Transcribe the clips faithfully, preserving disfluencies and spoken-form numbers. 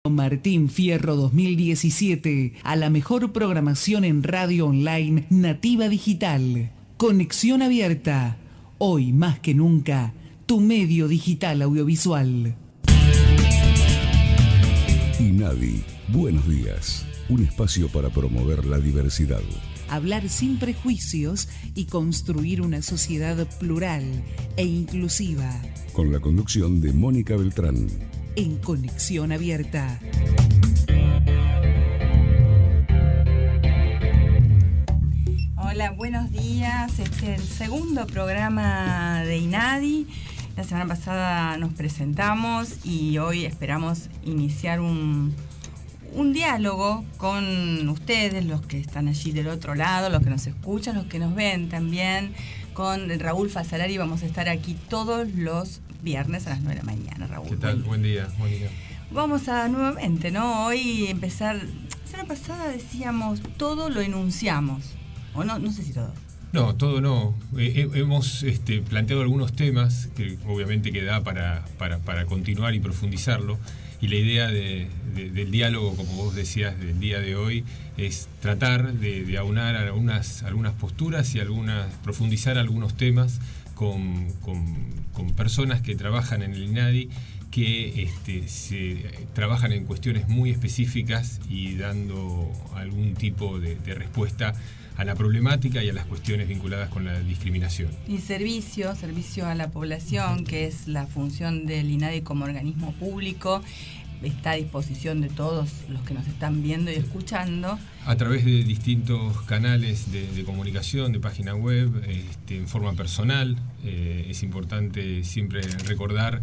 Martín Fierro dos mil diecisiete a la mejor programación en radio online nativa digital. Conexión abierta. Hoy más que nunca, tu medio digital audiovisual. INADI, buenos días. Un espacio para promover la diversidad. Hablar sin prejuicios y construir una sociedad plural e inclusiva. Con la conducción de Mónica Beltrán. En Conexión Abierta. Hola, buenos días. Este es el segundo programa de INADI. La semana pasada nos presentamos y hoy esperamos iniciar un, un diálogo con ustedes, los que están allí del otro lado, los que nos escuchan, los que nos ven también. Con Raúl Fazzolari vamos a estar aquí todos los viernes a las nueve de la mañana, Raúl. ¿Qué tal? Buen día, Mónica. Vamos a nuevamente, ¿no? Hoy empezar. La semana pasada decíamos todo lo enunciamos. O no, no sé si todo. No, todo no. Eh, hemos este, planteado algunos temas que obviamente que da para, para, para continuar y profundizarlo. Y la idea de, de, del diálogo, como vos decías, del día de hoy, es tratar de, de aunar algunas, algunas posturas y algunas, profundizar algunos temas con, con, con personas que trabajan en el INADI, que este, se, trabajan en cuestiones muy específicas y dando algún tipo de, de respuesta a la problemática y a las cuestiones vinculadas con la discriminación. Y servicio, servicio a la población, que es la función del INADI como organismo público, está a disposición de todos los que nos están viendo y escuchando. A través de distintos canales de, de comunicación, de página web, este, en forma personal. Eh, es importante siempre recordar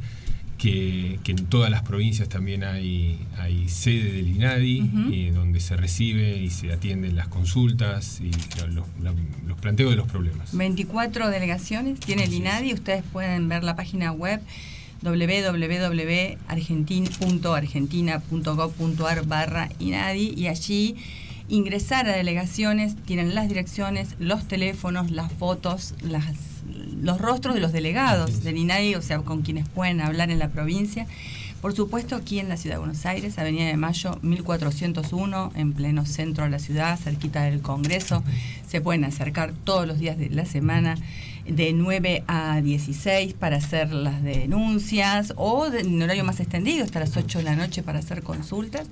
Que, que en todas las provincias también hay, hay sede del INADI, uh-huh. eh, donde se recibe y se atienden las consultas y los, los planteos de los problemas. veinticuatro delegaciones tiene el INADI. Ustedes pueden ver la página web doble u doble u doble u punto argentina punto gov punto ar barra INADI y allí ingresar a delegaciones, tienen las direcciones, los teléfonos, las fotos, las los rostros de los delegados del INADI, o sea, con quienes pueden hablar en la provincia. Por supuesto, aquí en la Ciudad de Buenos Aires, Avenida de Mayo, mil cuatrocientos uno, en pleno centro de la ciudad, cerquita del Congreso. Se pueden acercar todos los días de la semana, de nueve a dieciséis, para hacer las denuncias, o de, en horario más extendido, hasta las ocho de la noche para hacer consultas.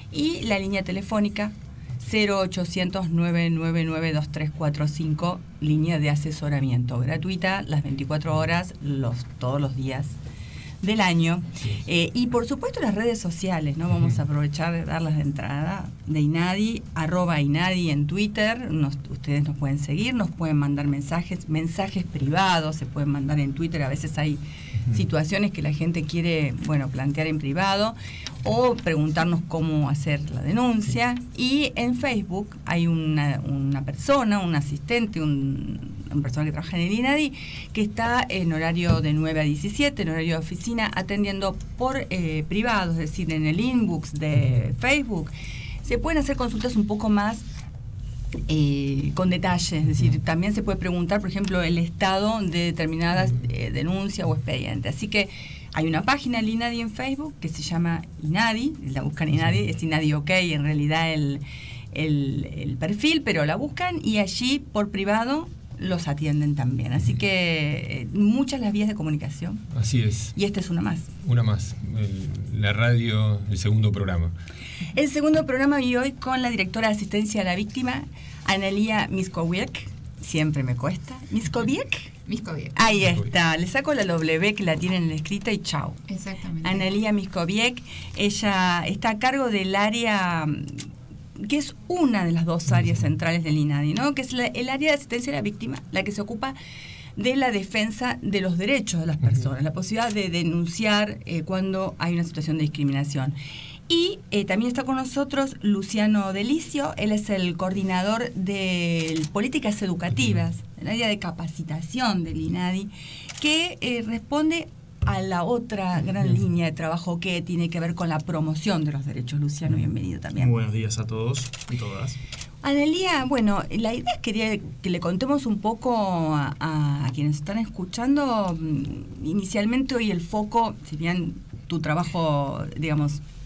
Y la línea telefónica cero ochocientos, nueve nueve nueve, dos tres cuatro cinco, línea de asesoramiento gratuita, las veinticuatro horas, los, todos los días del año. Sí. Eh, y por supuesto las redes sociales, ¿no? Vamos a aprovechar de darlas de entrada, de INADI, arroba INADI en Twitter. Nos, ustedes nos pueden seguir, nos pueden mandar mensajes, mensajes privados, se pueden mandar en Twitter. A veces hay uh-huh. situaciones que la gente quiere, bueno, plantear en privado, o preguntarnos cómo hacer la denuncia. Y en Facebook hay una, una persona, un asistente, un, una persona que trabaja en el INADI, que está en horario de nueve a diecisiete, en horario de oficina, atendiendo por eh, privado, es decir, en el inbox de Facebook. Se pueden hacer consultas un poco más eh, con detalle, es decir, también se puede preguntar, por ejemplo, el estado de determinadas eh, denuncias o expedientes. Así que hay una página del INADI en Facebook que se llama INADI, la buscan INADI, es INADI OK en realidad el, el, el perfil, pero la buscan y allí por privado los atienden también. Así que eh, muchas las vías de comunicación. Así es. Y esta es una más. Una más. El, la radio, el segundo programa. El segundo programa y hoy con la directora de asistencia a la víctima, Analía Miskowiak. Siempre me cuesta. ¿Miskowiak? Miskowiak. Ahí está. Le saco la W que la tienen escrita y chao. Exactamente. Analía Miskowiak. Ella está a cargo del área, que es una de las dos áreas centrales del INADI, ¿no? Que es la, el área de asistencia a la víctima, la que se ocupa de la defensa de los derechos de las personas, uh-huh. la posibilidad de denunciar eh, cuando hay una situación de discriminación. Y eh, también está con nosotros Luciano Delicio, él es el coordinador de políticas educativas, del área de capacitación del INADI, que eh, responde a la otra gran línea de trabajo que tiene que ver con la promoción de los derechos. Luciano, bienvenido también. Muy buenos días a todos y todas. Analía, bueno, la idea es que, que le contemos un poco a, a, a quienes están escuchando. Inicialmente hoy el foco, si bien tu trabajo, digamos,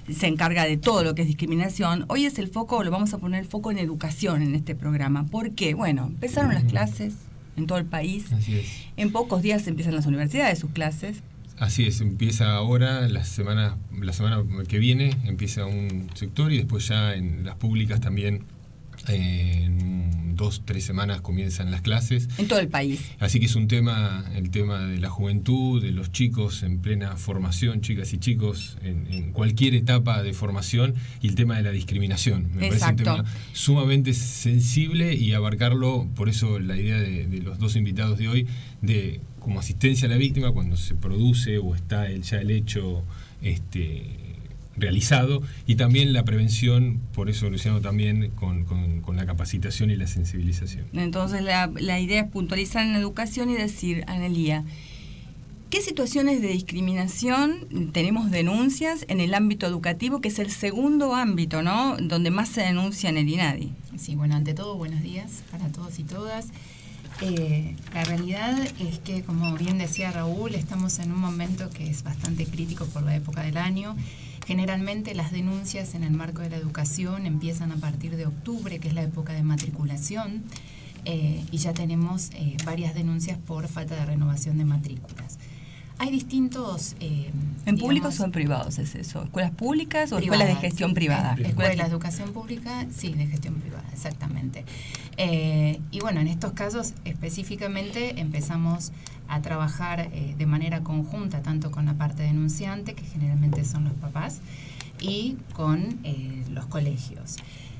se encarga de todo lo que es discriminación. Hoy es el foco, lo vamos a poner el foco en educación en este programa. ¿Por qué? Bueno, empezaron las clases en todo el país. Así es. En pocos días empiezan las universidades sus clases. Así es, empieza ahora, la semana, la semana que viene empieza un sector y después ya en las públicas también eh, en dos, tres semanas comienzan las clases. En todo el país. Así que es un tema, el tema de la juventud, de los chicos en plena formación, chicas y chicos en, en cualquier etapa de formación, y el tema de la discriminación. Me Exacto. parece un tema sumamente sensible y abarcarlo, por eso la idea de, de los dos invitados de hoy, de como asistencia a la víctima cuando se produce o está el, ya el hecho este, realizado, y también la prevención, por eso Luciano también con, con, con la capacitación y la sensibilización. Entonces la, la idea es puntualizar en educación y decir, Analía, ¿qué situaciones de discriminación tenemos denuncias en el ámbito educativo, que es el segundo ámbito, ¿no?, donde más se denuncia en el INADI? Sí, bueno, ante todo, buenos días para todos y todas. Eh, la realidad es que, como bien decía Raúl, estamos en un momento que es bastante crítico por la época del año. Generalmente las denuncias en el marco de la educación empiezan a partir de octubre, que es la época de matriculación, eh, y ya tenemos eh, varias denuncias por falta de renovación de matrículas. Hay distintos... Eh, ¿En digamos, públicos o en privados es eso? ¿Escuelas públicas o privadas, escuelas de gestión privada? Escuelas de educación pública, sí, de gestión privada, exactamente. Eh, y bueno, en estos casos específicamente empezamos a trabajar eh, de manera conjunta, tanto con la parte denunciante, que generalmente son los papás, y con eh, los colegios.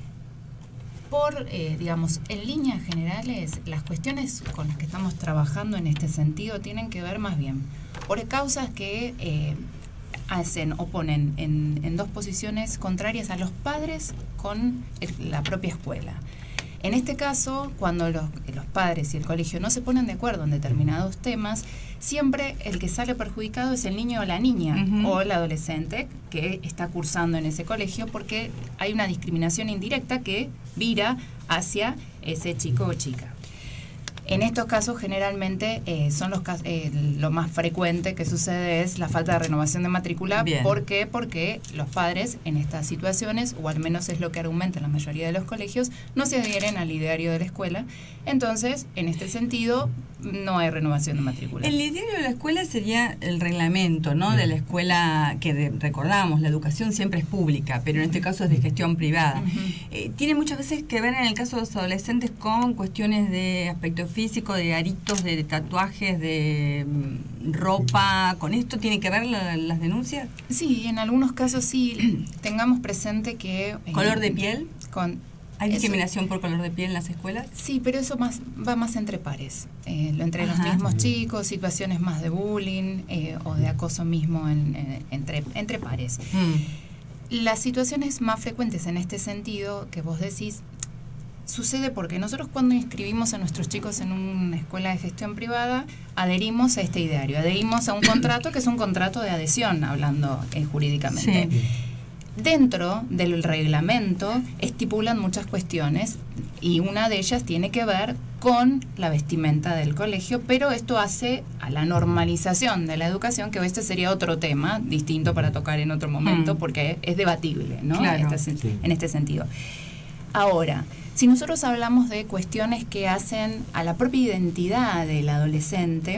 Por, eh, digamos, en líneas generales, las cuestiones con las que estamos trabajando en este sentido tienen que ver más bien por causas que eh, hacen o ponen en, en dos posiciones contrarias a los padres con el, la propia escuela. En este caso, cuando los, los padres y el colegio no se ponen de acuerdo en determinados temas, siempre el que sale perjudicado es el niño o la niña, uh-huh, o el adolescente que está cursando en ese colegio, porque hay una discriminación indirecta que vira hacia ese chico o chica. En estos casos generalmente eh, son los eh, lo más frecuente que sucede es la falta de renovación de matrícula. Bien. ¿Por qué? Porque los padres en estas situaciones, o al menos es lo que argumentan la mayoría de los colegios, no se adhieren al ideario de la escuela. Entonces, en este sentido, no hay renovación de matrícula. El ideario de la escuela sería el reglamento, ¿no?, de la escuela, que de, recordamos, la educación siempre es pública, pero en este caso es de gestión privada. Uh-huh. Eh, tiene muchas veces que ver en el caso de los adolescentes con cuestiones de aspecto físico, de aritos, de tatuajes, de mm, ropa. ¿Con esto tiene que ver la, las denuncias? Sí, en algunos casos sí. Tengamos presente que... Eh, ¿Color de piel? Con... ¿Hay discriminación por color de piel en las escuelas? Sí, pero eso más va más entre pares, eh, entre Ajá. los mismos chicos, situaciones más de bullying eh, o de acoso mismo en, en, entre, entre pares. Mm. Las situaciones más frecuentes en este sentido que vos decís sucede porque nosotros cuando inscribimos a nuestros chicos en una escuela de gestión privada adherimos a este ideario, adherimos a un contrato que es un contrato de adhesión, hablando eh, jurídicamente. Sí. Dentro del reglamento estipulan muchas cuestiones y una de ellas tiene que ver con la vestimenta del colegio, pero esto hace a la normalización de la educación, que este sería otro tema distinto para tocar en otro momento, mm. porque es debatible, ¿no? Claro. Este, sí. En este sentido. Ahora, si nosotros hablamos de cuestiones que hacen a la propia identidad del adolescente,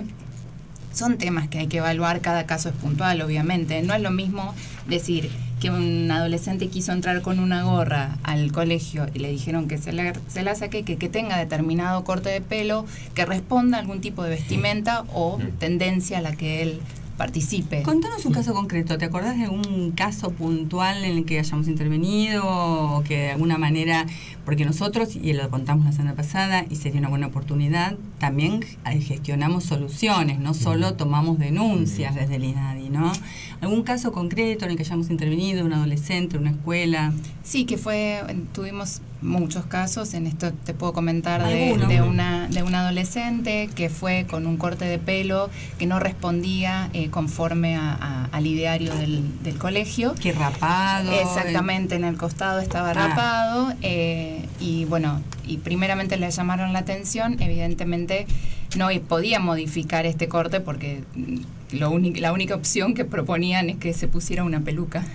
son temas que hay que evaluar, cada caso es puntual, obviamente. No es lo mismo decir que un adolescente quiso entrar con una gorra al colegio y le dijeron que se la, se la saque, que, que tenga determinado corte de pelo, que responda a algún tipo de vestimenta o tendencia a la que él participe. Contanos un caso concreto. ¿Te acordás de algún caso puntual en el que hayamos intervenido o que de alguna manera, porque nosotros, y lo contamos la semana pasada y sería una buena oportunidad, también gestionamos soluciones, no solo tomamos denuncias desde el INADI, ¿no? ¿Algún caso concreto en el que hayamos intervenido, un adolescente, una escuela? Sí, que fue, tuvimos muchos casos, en esto te puedo comentar de, de una de un adolescente que fue con un corte de pelo que no respondía eh, conforme a, a, al ideario del, del colegio. Que rapado. Exactamente, en el costado estaba ah. rapado eh, y bueno, y primeramente le llamaron la atención, evidentemente no podía modificar este corte porque lo único, la única opción que proponían es que se pusiera una peluca.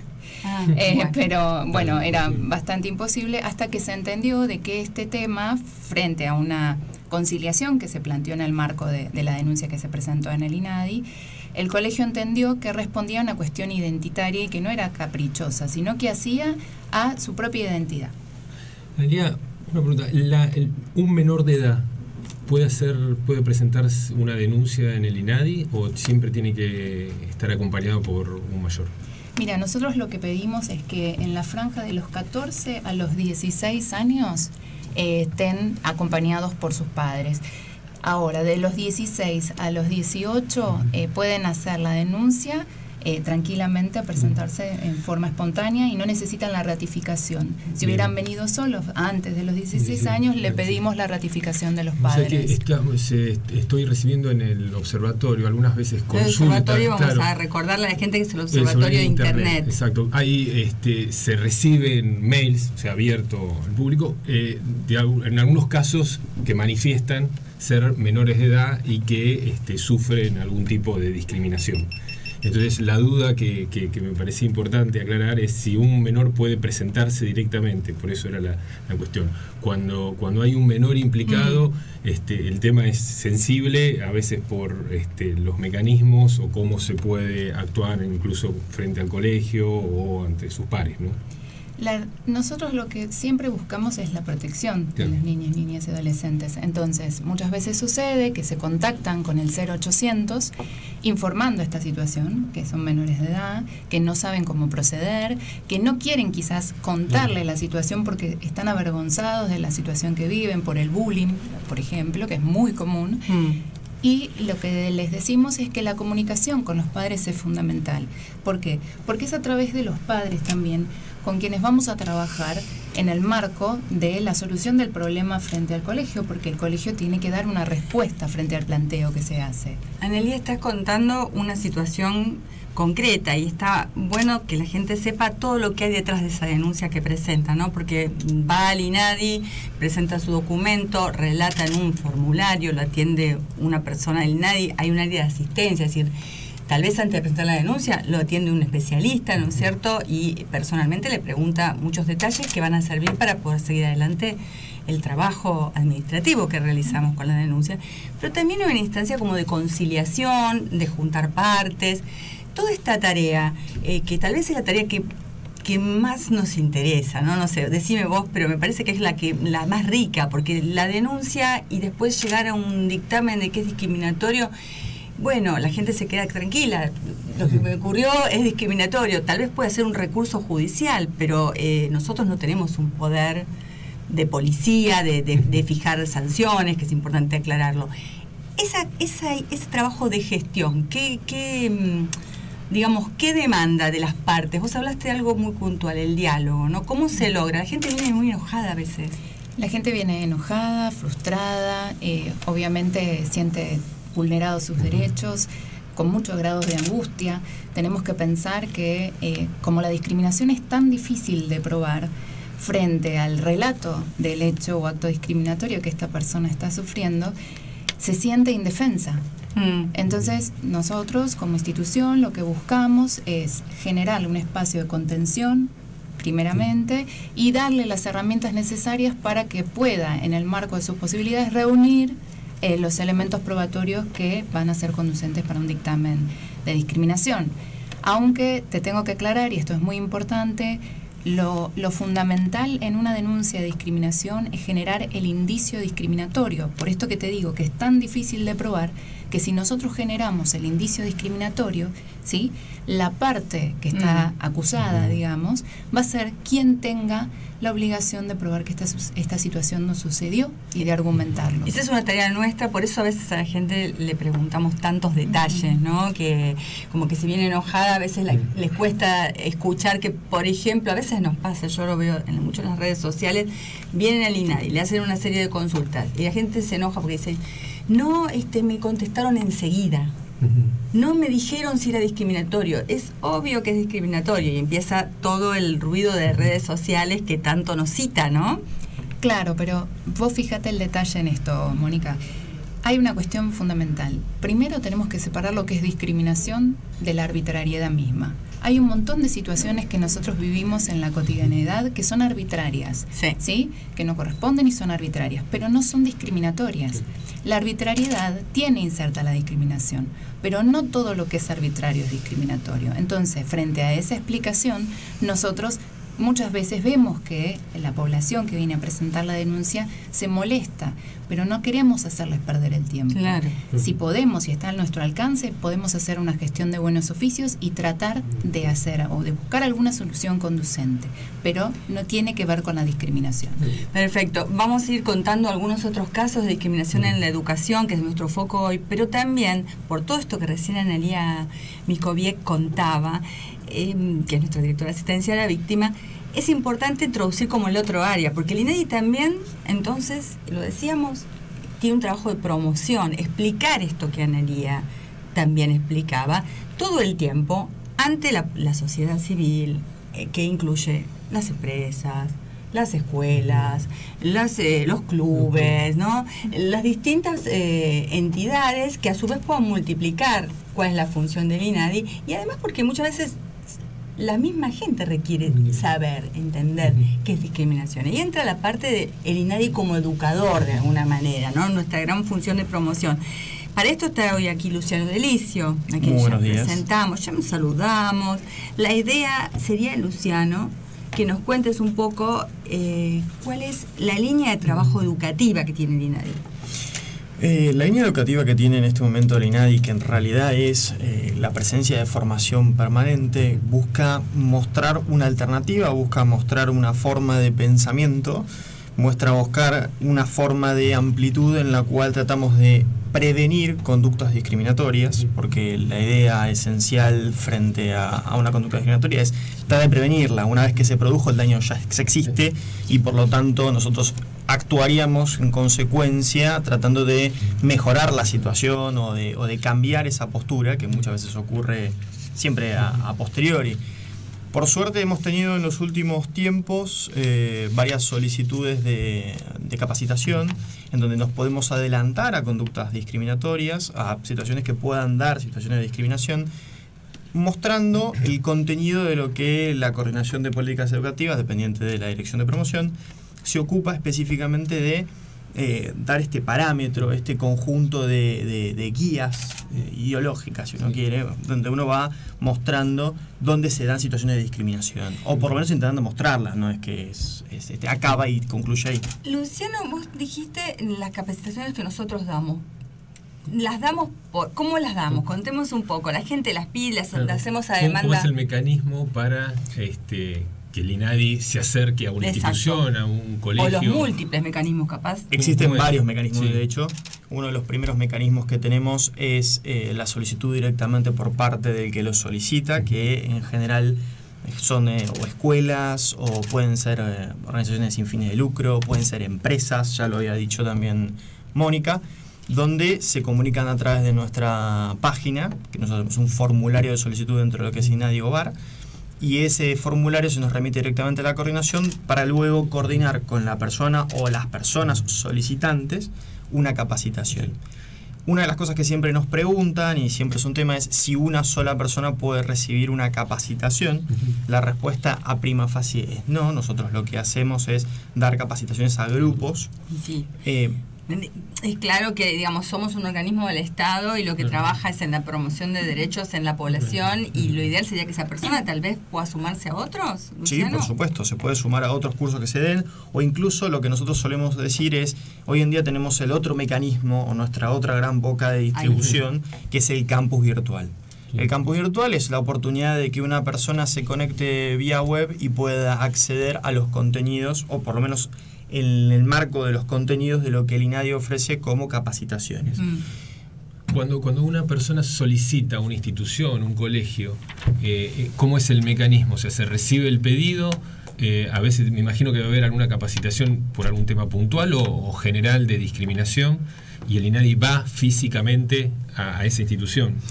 Ah, eh, bueno. pero bueno, era Sí. bastante imposible hasta que se entendió de que este tema, frente a una conciliación que se planteó en el marco de, de la denuncia que se presentó en el INADI, el colegio entendió que respondía a una cuestión identitaria y que no era caprichosa, sino que hacía a su propia identidad. Analía, una pregunta. La, el, ¿Un menor de edad puede hacer, puede presentar una denuncia en el INADI o siempre tiene que estar acompañado por un mayor? Mira, nosotros lo que pedimos es que en la franja de los catorce a los dieciséis años eh, estén acompañados por sus padres. Ahora, de los dieciséis a los dieciocho eh, pueden hacer la denuncia eh, tranquilamente, a presentarse en forma espontánea y no necesitan la ratificación. Si Bien. hubieran venido solos antes de los dieciséis Sí, sí, años, le claro, sí. pedimos la ratificación de los O sea padres. que está- se- estoy recibiendo en el observatorio algunas veces El consultas. observatorio, vamos claro, a recordarle a la gente que es el el observatorio de Internet. Exacto. Ahí este, se reciben mails, o sea, abierto al público, eh, de, al- en algunos casos que manifiestan ser menores de edad y que este, sufren algún tipo de discriminación. Entonces, la duda que, que, que me parecía importante aclarar es si un menor puede presentarse directamente, por eso era la, la cuestión. Cuando, cuando hay un menor implicado, mm. este, el tema es sensible, a veces por este, los mecanismos o cómo se puede actuar incluso frente al colegio o ante sus pares, ¿no? La, nosotros lo que siempre buscamos es la protección Claro. de los niños, niñas y adolescentes. Entonces, muchas veces sucede que se contactan con el cero ochocientos informando esta situación, que son menores de edad, que no saben cómo proceder, que no quieren quizás contarle la situación porque están avergonzados de la situación que viven por el bullying, por ejemplo, que es muy común. Mm. Y lo que les decimos es que la comunicación con los padres es fundamental. ¿Por qué? Porque es a través de los padres también con quienes vamos a trabajar en el marco de la solución del problema frente al colegio, porque el colegio tiene que dar una respuesta frente al planteo que se hace. Anelía, estás contando una situación concreta y está bueno que la gente sepa todo lo que hay detrás de esa denuncia que presenta, ¿no? Porque va al INADI, presenta su documento, relata en un formulario, lo atiende una persona del INADI, hay un área de asistencia, es decir, tal vez antes de presentar la denuncia lo atiende un especialista, ¿no es cierto? Y personalmente le pregunta muchos detalles que van a servir para poder seguir adelante el trabajo administrativo que realizamos con la denuncia. Pero también hay una instancia como de conciliación, de juntar partes. Toda esta tarea, eh, que tal vez es la tarea que, que más nos interesa, ¿no? No sé, decime vos, pero me parece que es la que la más rica, porque la denuncia y después llegar a un dictamen de que es discriminatorio, bueno, la gente se queda tranquila, lo que me ocurrió es discriminatorio, tal vez puede ser un recurso judicial, pero eh, nosotros no tenemos un poder de policía, de, de, de fijar sanciones, que es importante aclararlo. Esa, esa, ese trabajo de gestión, ¿qué, qué, digamos, qué demanda de las partes? Vos hablaste de algo muy puntual, el diálogo, ¿no? ¿Cómo se logra? La gente viene muy enojada a veces. La gente viene enojada, frustrada, eh, obviamente siente vulnerados sus derechos, con muchos grados de angustia. Tenemos que pensar que eh, como la discriminación es tan difícil de probar, frente al relato del hecho o acto discriminatorio que esta persona está sufriendo, se siente indefensa. Mm. Entonces, nosotros como institución lo que buscamos es generar un espacio de contención, primeramente, y darle las herramientas necesarias para que pueda, en el marco de sus posibilidades, reunir eh, los elementos probatorios que van a ser conducentes para un dictamen de discriminación. Aunque te tengo que aclarar, y esto es muy importante, Lo, lo fundamental en una denuncia de discriminación es generar el indicio discriminatorio. Por esto que te digo que es tan difícil de probar que si nosotros generamos el indicio discriminatorio, ¿sí?, la parte que está mm. acusada, digamos, va a ser quien tenga la obligación de probar que esta, esta situación no sucedió y de argumentarlo. Esa es una tarea nuestra, por eso a veces a la gente le preguntamos tantos detalles, ¿no? Que como que si viene enojada a veces la, les cuesta escuchar que, por ejemplo, a veces nos pasa, yo lo veo en mucho en las redes sociales, vienen al INADI, le hacen una serie de consultas y la gente se enoja porque dice, no, este, me contestaron enseguida. No me dijeron si era discriminatorio. Es obvio que es discriminatorio y empieza todo el ruido de redes sociales que tanto nos cita, ¿no? Claro, pero vos fíjate el detalle en esto, Mónica. Hay una cuestión fundamental. Primero tenemos que separar lo que es discriminación de la arbitrariedad misma. hay un montón de situaciones que nosotros vivimos en la cotidianidad que son arbitrarias, sí. ¿sí? Que no corresponden y son arbitrarias, pero no son discriminatorias. La arbitrariedad tiene inserta la discriminación, pero no todo lo que es arbitrario es discriminatorio. Entonces, frente a esa explicación, nosotros muchas veces vemos que la población que viene a presentar la denuncia se molesta, pero no queremos hacerles perder el tiempo. Claro. Si podemos, si está a nuestro alcance, podemos hacer una gestión de buenos oficios y tratar de hacer o de buscar alguna solución conducente, pero no tiene que ver con la discriminación. Perfecto. Vamos a ir contando algunos otros casos de discriminación en la educación, que es nuestro foco hoy, pero también, por todo esto que recién Analía Mickoviec contaba, eh, que es nuestra directora de asistencia a la víctima, es importante introducir como el otro área, porque el INADI también, entonces, lo decíamos, tiene un trabajo de promoción, explicar esto que Analía también explicaba, todo el tiempo ante la, la sociedad civil, eh, que incluye las empresas, las escuelas, las, eh, los clubes, ¿no? Las distintas eh, entidades que a su vez puedan multiplicar cuál es la función del INADI, y además porque muchas veces la misma gente requiere saber, entender qué es discriminación. Y entra la parte del INADI como educador de alguna manera, ¿no? Nuestra gran función de promoción. Para esto está hoy aquí Luciano Delicio, a quien ya presentamos, ya nos saludamos. La idea sería, Luciano, que nos cuentes un poco eh, cuál es la línea de trabajo educativa que tiene el INADI. Eh, la línea educativa que tiene en este momento el INADI, que en realidad es eh, la presencia de formación permanente, busca mostrar una alternativa, busca mostrar una forma de pensamiento, muestra buscar una forma de amplitud en la cual tratamos de prevenir conductas discriminatorias, porque la idea esencial frente a, a una conducta discriminatoria es tratar de prevenirla. Una vez que se produjo, el daño ya existe y por lo tanto nosotros actuaríamos en consecuencia tratando de mejorar la situación o de, o de cambiar esa postura que muchas veces ocurre siempre a, a posteriori. Por suerte hemos tenido en los últimos tiempos eh, varias solicitudes de, de capacitación en donde nos podemos adelantar a conductas discriminatorias, a situaciones que puedan dar situaciones de discriminación, mostrando el contenido de lo que la Coordinación de Políticas Educativas, dependiente de la Dirección de Promoción, se ocupa específicamente de eh, dar este parámetro, este conjunto de, de, de guías eh, ideológicas, si uno quiere, donde uno va mostrando dónde se dan situaciones de discriminación, o por lo menos intentando mostrarlas, no es que es, es, este, acaba y concluye ahí. Luciano, vos dijiste las capacitaciones que nosotros damos. Las damos por, ¿cómo las damos? Contemos un poco. La gente las pide, las, claro. las hacemos a ¿Cómo, demanda. ¿Cómo es el mecanismo para este que el INADI se acerque a una Exacto. institución, a un colegio? O los múltiples mecanismos, capaz. Existen Bueno, varios mecanismos, sí. de hecho. Uno de los primeros mecanismos que tenemos es eh, la solicitud directamente por parte del que lo solicita, que en general son eh, o escuelas o pueden ser eh, organizaciones sin fines de lucro, pueden ser empresas, ya lo había dicho también Mónica, donde se comunican a través de nuestra página, que nosotros tenemos un formulario de solicitud dentro de lo que es INADI Gobar, y ese formulario se nos remite directamente a la coordinación para luego coordinar con la persona o las personas solicitantes una capacitación. Una de las cosas que siempre nos preguntan, y siempre es un tema, es si una sola persona puede recibir una capacitación. Uh-huh. La respuesta a prima facie es no. Nosotros lo que hacemos es dar capacitaciones a grupos. Sí. Eh, Es claro que, digamos, somos un organismo del Estado y lo que trabaja es en la promoción de derechos en la población, y lo ideal sería que esa persona tal vez pueda sumarse a otros, Luciano. Sí, por supuesto, se puede sumar a otros cursos que se den, o incluso lo que nosotros solemos decir es, hoy en día tenemos el otro mecanismo o nuestra otra gran boca de distribución, Ay. que es el campus virtual. El campus virtual es la oportunidad de que una persona se conecte vía web y pueda acceder a los contenidos, o por lo menos en el marco de los contenidos de lo que el INADI ofrece como capacitaciones. Mm. Cuando, cuando una persona solicita una institución, un colegio, eh, ¿cómo es el mecanismo? O sea, ¿se recibe el pedido? Eh, a veces me imagino que va a haber alguna capacitación por algún tema puntual o, o general de discriminación, y el INADI va físicamente a, a esa institución.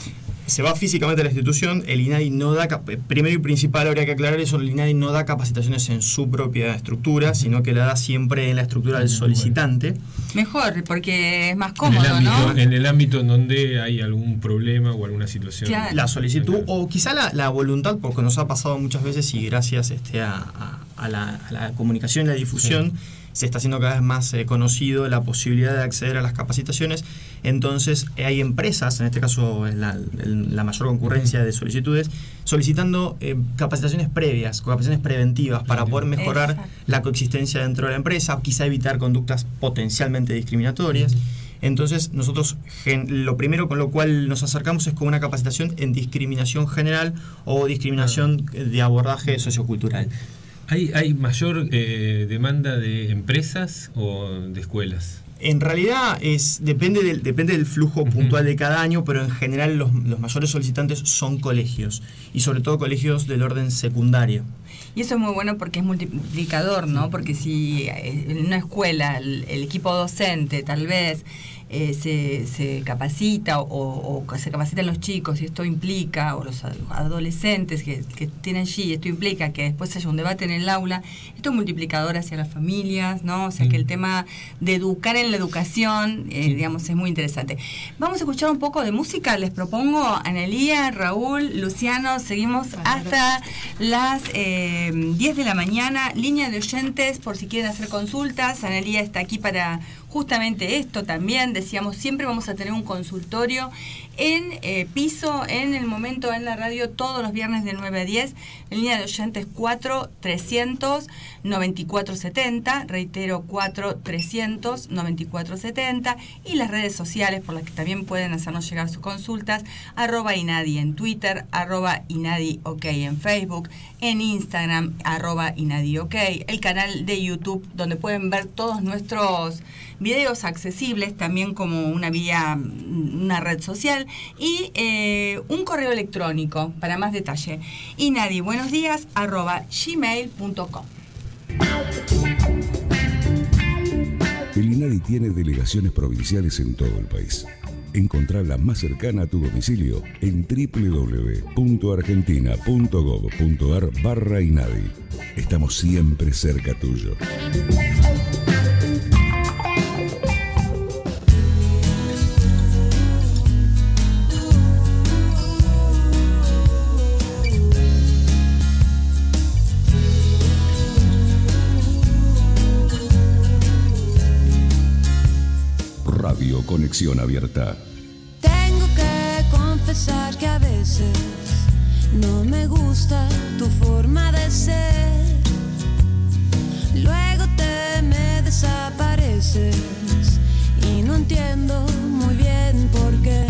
se va físicamente a la institución, el INADI no da, primero y principal habría que aclarar eso, el INADI no da capacitaciones en su propia estructura, sino que la da siempre en la estructura del solicitante. Mejor, porque es más cómodo, en el ámbito, ¿no? En el ámbito en donde hay algún problema o alguna situación. Claro. La solicitud, o quizá la, la voluntad, porque nos ha pasado muchas veces y gracias este, a, a, a, la, a la comunicación y la difusión, sí, se está haciendo cada vez más eh, conocido la posibilidad de acceder a las capacitaciones. Entonces eh, hay empresas, en este caso es la, la mayor concurrencia de solicitudes, solicitando eh, capacitaciones previas, capacitaciones preventivas para poder mejorar Exacto. la coexistencia dentro de la empresa, o quizá evitar conductas potencialmente discriminatorias. Entonces nosotros gen, lo primero con lo cual nos acercamos es con una capacitación en discriminación general o discriminación de abordaje sociocultural. ¿Hay, hay mayor eh, demanda de empresas o de escuelas? En realidad es depende del, depende del flujo puntual de cada año, pero en general los, los mayores solicitantes son colegios, y sobre todo colegios del orden secundario. Y eso es muy bueno porque es multiplicador, ¿no? Porque si en una escuela el, el equipo docente tal vez eh, se, se capacita o, o se capacitan los chicos, y esto implica, o los adolescentes que, que tienen allí, esto implica que después haya un debate en el aula, esto es multiplicador hacia las familias, ¿no? O sea, que el tema de educar en la educación, eh, sí. digamos, es muy interesante. Vamos a escuchar un poco de música, les propongo, Analía, Raúl, Luciano, seguimos hasta las eh, diez de la mañana, línea de oyentes por si quieren hacer consultas. Analía está aquí para justamente esto también. Decíamos, siempre vamos a tener un consultorio en eh, piso, en el momento, en la radio, todos los viernes de nueve a diez. En línea de oyentes cuatro trescientos noventa y cuatro setenta, reitero, cuatro trescientos noventa y cuatro setenta, y las redes sociales por las que también pueden hacernos llegar sus consultas, arroba Inadi en Twitter, arroba Inadi OK en Facebook, en Instagram, arroba Inadi OK, el canal de YouTube donde pueden ver todos nuestros videos accesibles también como una vía, una red social, y eh, un correo electrónico para más detalle, inadi buenos días arroba gmail punto com. El INADI tiene delegaciones provinciales en todo el país. Encontrá la más cercana a tu domicilio en doble u doble u doble u punto argentina punto gob punto ar barra INADI. Estamos siempre cerca tuyo. Radio Conexión Abierta. Tengo que confesar que a veces no me gusta tu forma de ser. Luego te me desapareces y no entiendo muy bien por qué.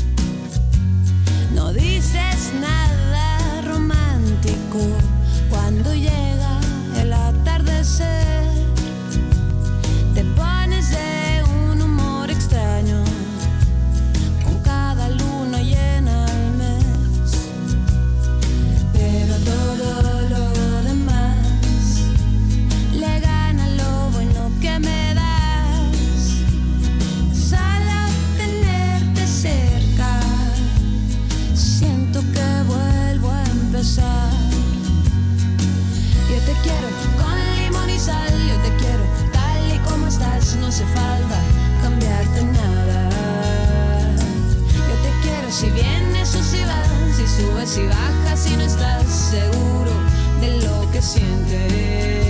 No dices nada romántico cuando llega el atardecer. Te pones de un humor extraño con cada luna llena al mes, pero a todo lo demás le gana lo bueno que me das. Solo tenerte cerca siento que vuelvo a empezar. Yo te quiero con limón y sal, yo te quiero tal y como estás, no hace falta cambiarte nada. Yo te quiero si vienes o si vas, si subes y bajas, si no estás seguro de lo que sientes.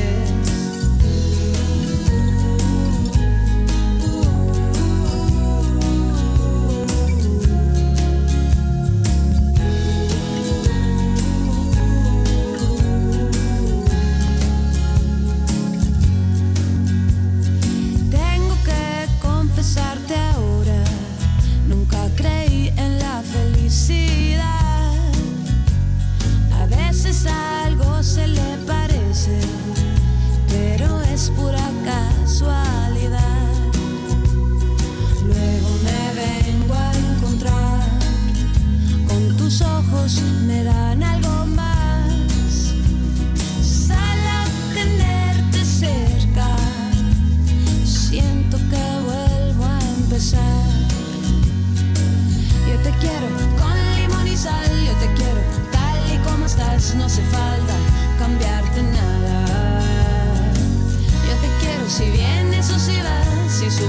Ahora, nunca creí en la felicidad. A veces algo se le parece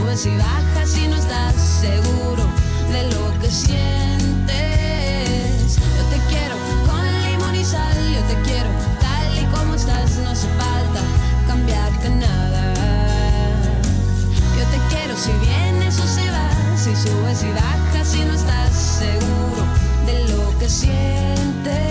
subes y bajas y no estás seguro de lo que sientes. Yo te quiero con limón y sal, yo te quiero tal y como estás, no hace falta cambiarte nada. Yo te quiero si vienes o si vas, si subes y bajas y no estás seguro de lo que sientes.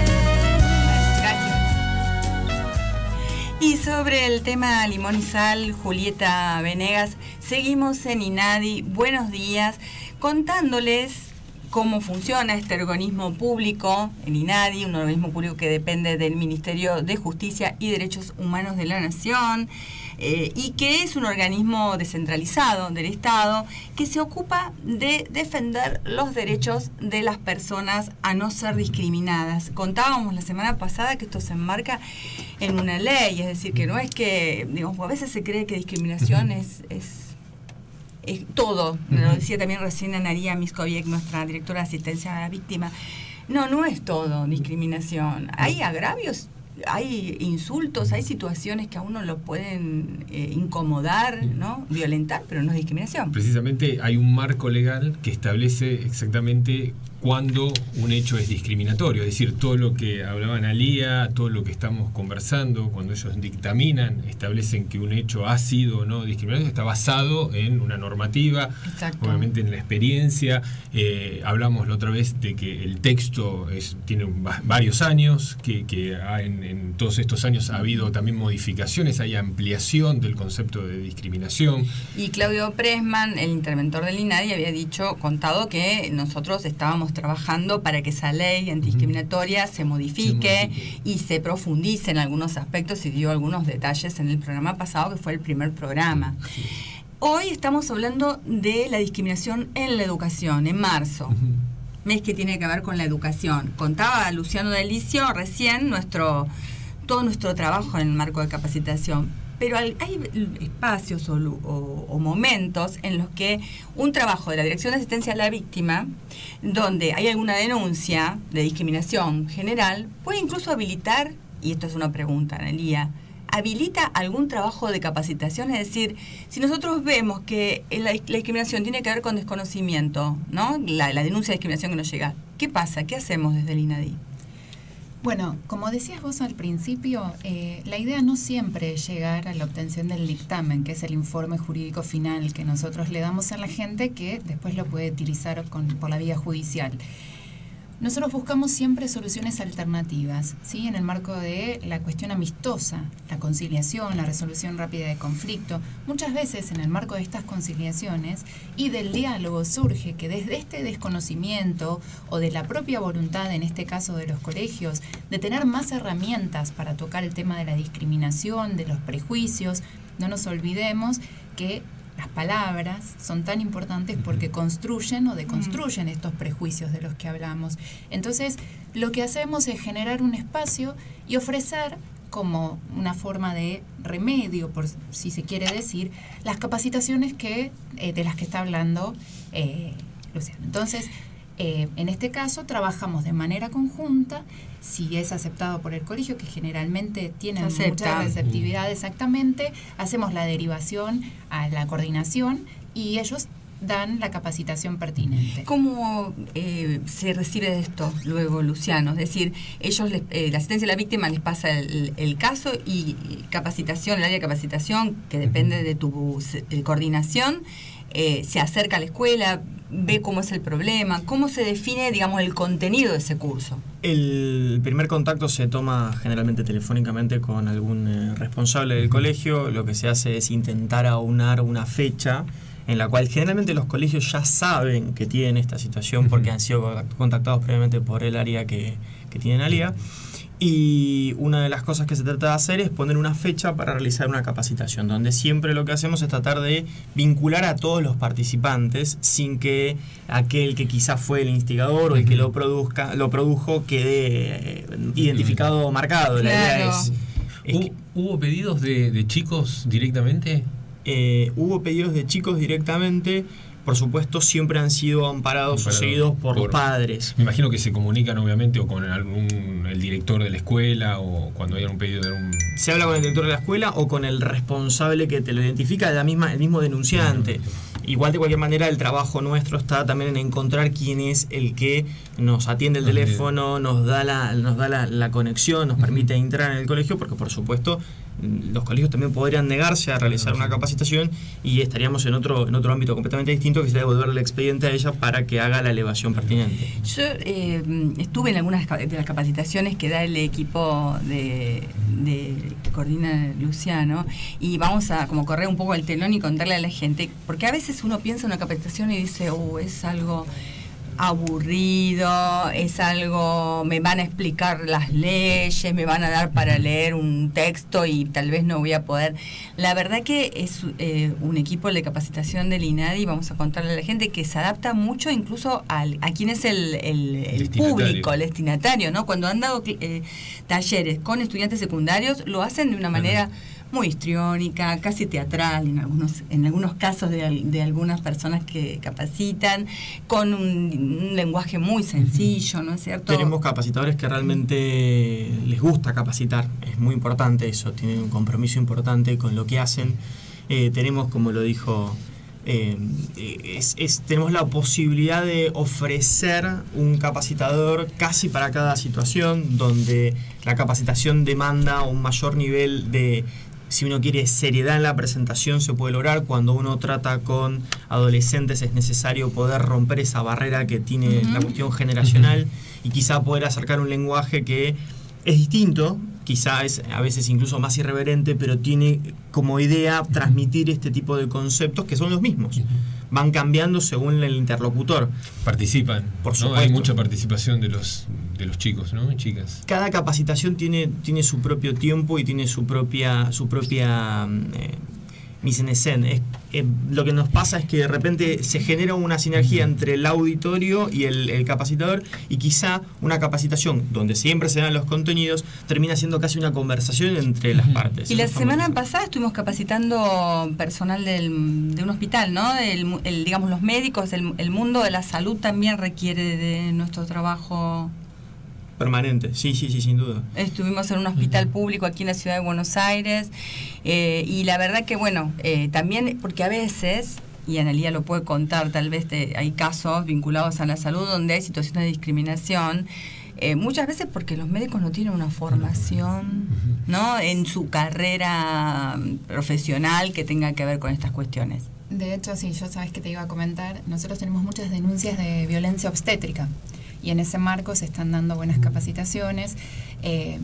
Y sobre el tema limón y sal, Julieta Venegas, seguimos en INADI. Buenos días, contándoles cómo funciona este organismo público, el INADI, un organismo público que depende del Ministerio de Justicia y Derechos Humanos de la Nación, eh, y que es un organismo descentralizado del Estado que se ocupa de defender los derechos de las personas a no ser discriminadas. Contábamos la semana pasada que esto se enmarca en una ley, es decir, que no es que, digamos, a veces se cree que discriminación es... es Es todo, uh-huh. Lo decía también recién Anaría Miskoviec, nuestra directora de asistencia a la víctima. No, no es todo discriminación. Hay agravios, hay insultos, hay situaciones que a uno lo pueden eh, incomodar, ¿no? Violentar, pero no es discriminación. Precisamente hay un marco legal que establece exactamente cuándo un hecho es discriminatorio, es decir, todo lo que hablaba Analía, todo lo que estamos conversando, cuando ellos dictaminan, establecen que un hecho ha sido o no discriminatorio, está basado en una normativa, exacto, obviamente en la experiencia. Eh, hablamos la otra vez de que el texto es, tiene varios años, que, que ha, en, en todos estos años ha habido también modificaciones, hay ampliación del concepto de discriminación. Y Claudio Pressman, el interventor del INADI, había dicho, contado que nosotros estábamos trabajando para que esa ley antidiscriminatoria se modifique, se modifique y se profundice en algunos aspectos, y dio algunos detalles en el programa pasado, que fue el primer programa. Sí. Hoy estamos hablando de la discriminación en la educación, en marzo. Uh-huh. Mes que tiene que ver con la educación. Contaba Luciano Delicio recién nuestro, todo nuestro trabajo en el marco de capacitación. Pero hay espacios o, o, o momentos en los que un trabajo de la Dirección de Asistencia a la Víctima, donde hay alguna denuncia de discriminación general, puede incluso habilitar, y esto es una pregunta, Analía, ¿habilita algún trabajo de capacitación? Es decir, si nosotros vemos que la, la discriminación tiene que ver con desconocimiento, ¿no? La, la denuncia de discriminación que nos llega, ¿qué pasa? ¿Qué hacemos desde el INADI? Bueno, como decías vos al principio, eh, la idea no siempre es llegar a la obtención del dictamen, que es el informe jurídico final que nosotros le damos a la gente, que después lo puede utilizar con, por la vía judicial. Nosotros buscamos siempre soluciones alternativas, ¿sí? En el marco de la cuestión amistosa, la conciliación, la resolución rápida de conflicto. Muchas veces en el marco de estas conciliaciones y del diálogo surge que desde este desconocimiento o de la propia voluntad, en este caso de los colegios, de tener más herramientas para tocar el tema de la discriminación, de los prejuicios, no nos olvidemos que las palabras son tan importantes porque construyen o deconstruyen estos prejuicios de los que hablamos. Entonces, lo que hacemos es generar un espacio y ofrecer como una forma de remedio, por si se quiere decir, las capacitaciones que eh, de las que está hablando eh, Luciano. Entonces, eh, en este caso, trabajamos de manera conjunta. Si es aceptado por el colegio, que generalmente tiene mucha receptividad, exactamente, hacemos la derivación a la coordinación y ellos dan la capacitación pertinente. ¿Cómo eh, se recibe esto luego, Luciano? Es decir, ellos les, eh, la asistencia a la víctima les pasa el, el caso y capacitación, el área de capacitación, que depende de tu de coordinación, eh, se acerca a la escuela, ve cómo es el problema, cómo se define, digamos, el contenido de ese curso. El primer contacto se toma generalmente telefónicamente con algún eh, responsable del colegio. Lo que se hace es intentar aunar una fecha en la cual generalmente los colegios ya saben que tienen esta situación porque han sido contactados previamente por el área que, que tiene Analía. Y una de las cosas que se trata de hacer es poner una fecha para realizar una capacitación, donde siempre lo que hacemos es tratar de vincular a todos los participantes sin que aquel que quizás fue el instigador o el que lo produzca, lo produjo quede identificado o marcado. Claro. La idea es, es que, ¿Hubo pedidos de, de chicos directamente? Eh, hubo pedidos de chicos directamente. por supuesto, siempre han sido amparados Amparado o seguidos por, por los padres. Me imagino que se comunican obviamente o con algún el director de la escuela o cuando hay un pedido de un... Se habla con el director de la escuela o con el responsable que te lo identifica, la misma, el mismo denunciante. Igual, de cualquier manera, el trabajo nuestro está también en encontrar quién es el que nos atiende el teléfono, nos da la, nos da la, la conexión, nos permite entrar en el colegio, porque por supuesto los colegios también podrían negarse a realizar una capacitación y estaríamos en otro, en otro ámbito completamente distinto, que sería devolverle el expediente a ella para que haga la elevación pertinente. Yo eh, estuve en algunas de las capacitaciones que da el equipo de, de que coordina Luciano, y vamos a como correr un poco el telón y contarle a la gente, porque a veces uno piensa en una capacitación y dice, oh, es algo aburrido, es algo, me van a explicar las leyes, me van a dar para leer un texto y tal vez no voy a poder. La verdad que es eh, un equipo de capacitación del INADI, vamos a contarle a la gente, que se adapta mucho incluso al, a quién es el, el, el público, el destinatario, ¿no? Cuando han dado eh, talleres con estudiantes secundarios, lo hacen de una manera muy histriónica, casi teatral en algunos en algunos casos de, de algunas personas que capacitan, con un, un lenguaje muy sencillo, ¿no es cierto? Tenemos capacitadores que realmente les gusta capacitar, es muy importante eso, tienen un compromiso importante con lo que hacen. Eh, tenemos, como lo dijo, eh, es, es, tenemos la posibilidad de ofrecer un capacitador casi para cada situación, donde la capacitación demanda un mayor nivel de, si uno quiere seriedad en la presentación, se puede lograr. Cuando uno trata con adolescentes es necesario poder romper esa barrera que tiene uh-huh. la cuestión generacional uh-huh. y quizá poder acercar un lenguaje que es distinto, quizá es a veces incluso más irreverente, pero tiene como idea transmitir este tipo de conceptos que son los mismos. Uh-huh. Van cambiando según el interlocutor. Participan, por ¿no? supuesto. Hay mucha participación de los de los chicos, ¿no? Chicas. Cada capacitación tiene, tiene su propio tiempo y tiene su propia su propia eh, mise en scène. Es, eh, lo que nos pasa es que de repente se genera una sinergia entre el auditorio y el, el capacitador, y quizá una capacitación donde siempre se dan los contenidos termina siendo casi una conversación entre las partes. Y la semana pasada estuvimos capacitando personal del, de un hospital, ¿no? El, el, digamos, los médicos, el, el mundo de la salud también requiere de nuestro trabajo permanente, sí, sí, sí, sin duda. Estuvimos en un hospital público aquí en la ciudad de Buenos Aires, eh, y la verdad que, bueno, eh, también, porque a veces, y Analía lo puede contar, tal vez te, hay casos vinculados a la salud donde hay situaciones de discriminación, eh, muchas veces porque los médicos no tienen una formación, ¿no?, en su carrera profesional que tenga que ver con estas cuestiones. De hecho, sí, yo sabes que te iba a comentar, nosotros tenemos muchas denuncias de violencia obstétrica, y en ese marco se están dando buenas capacitaciones. Eh,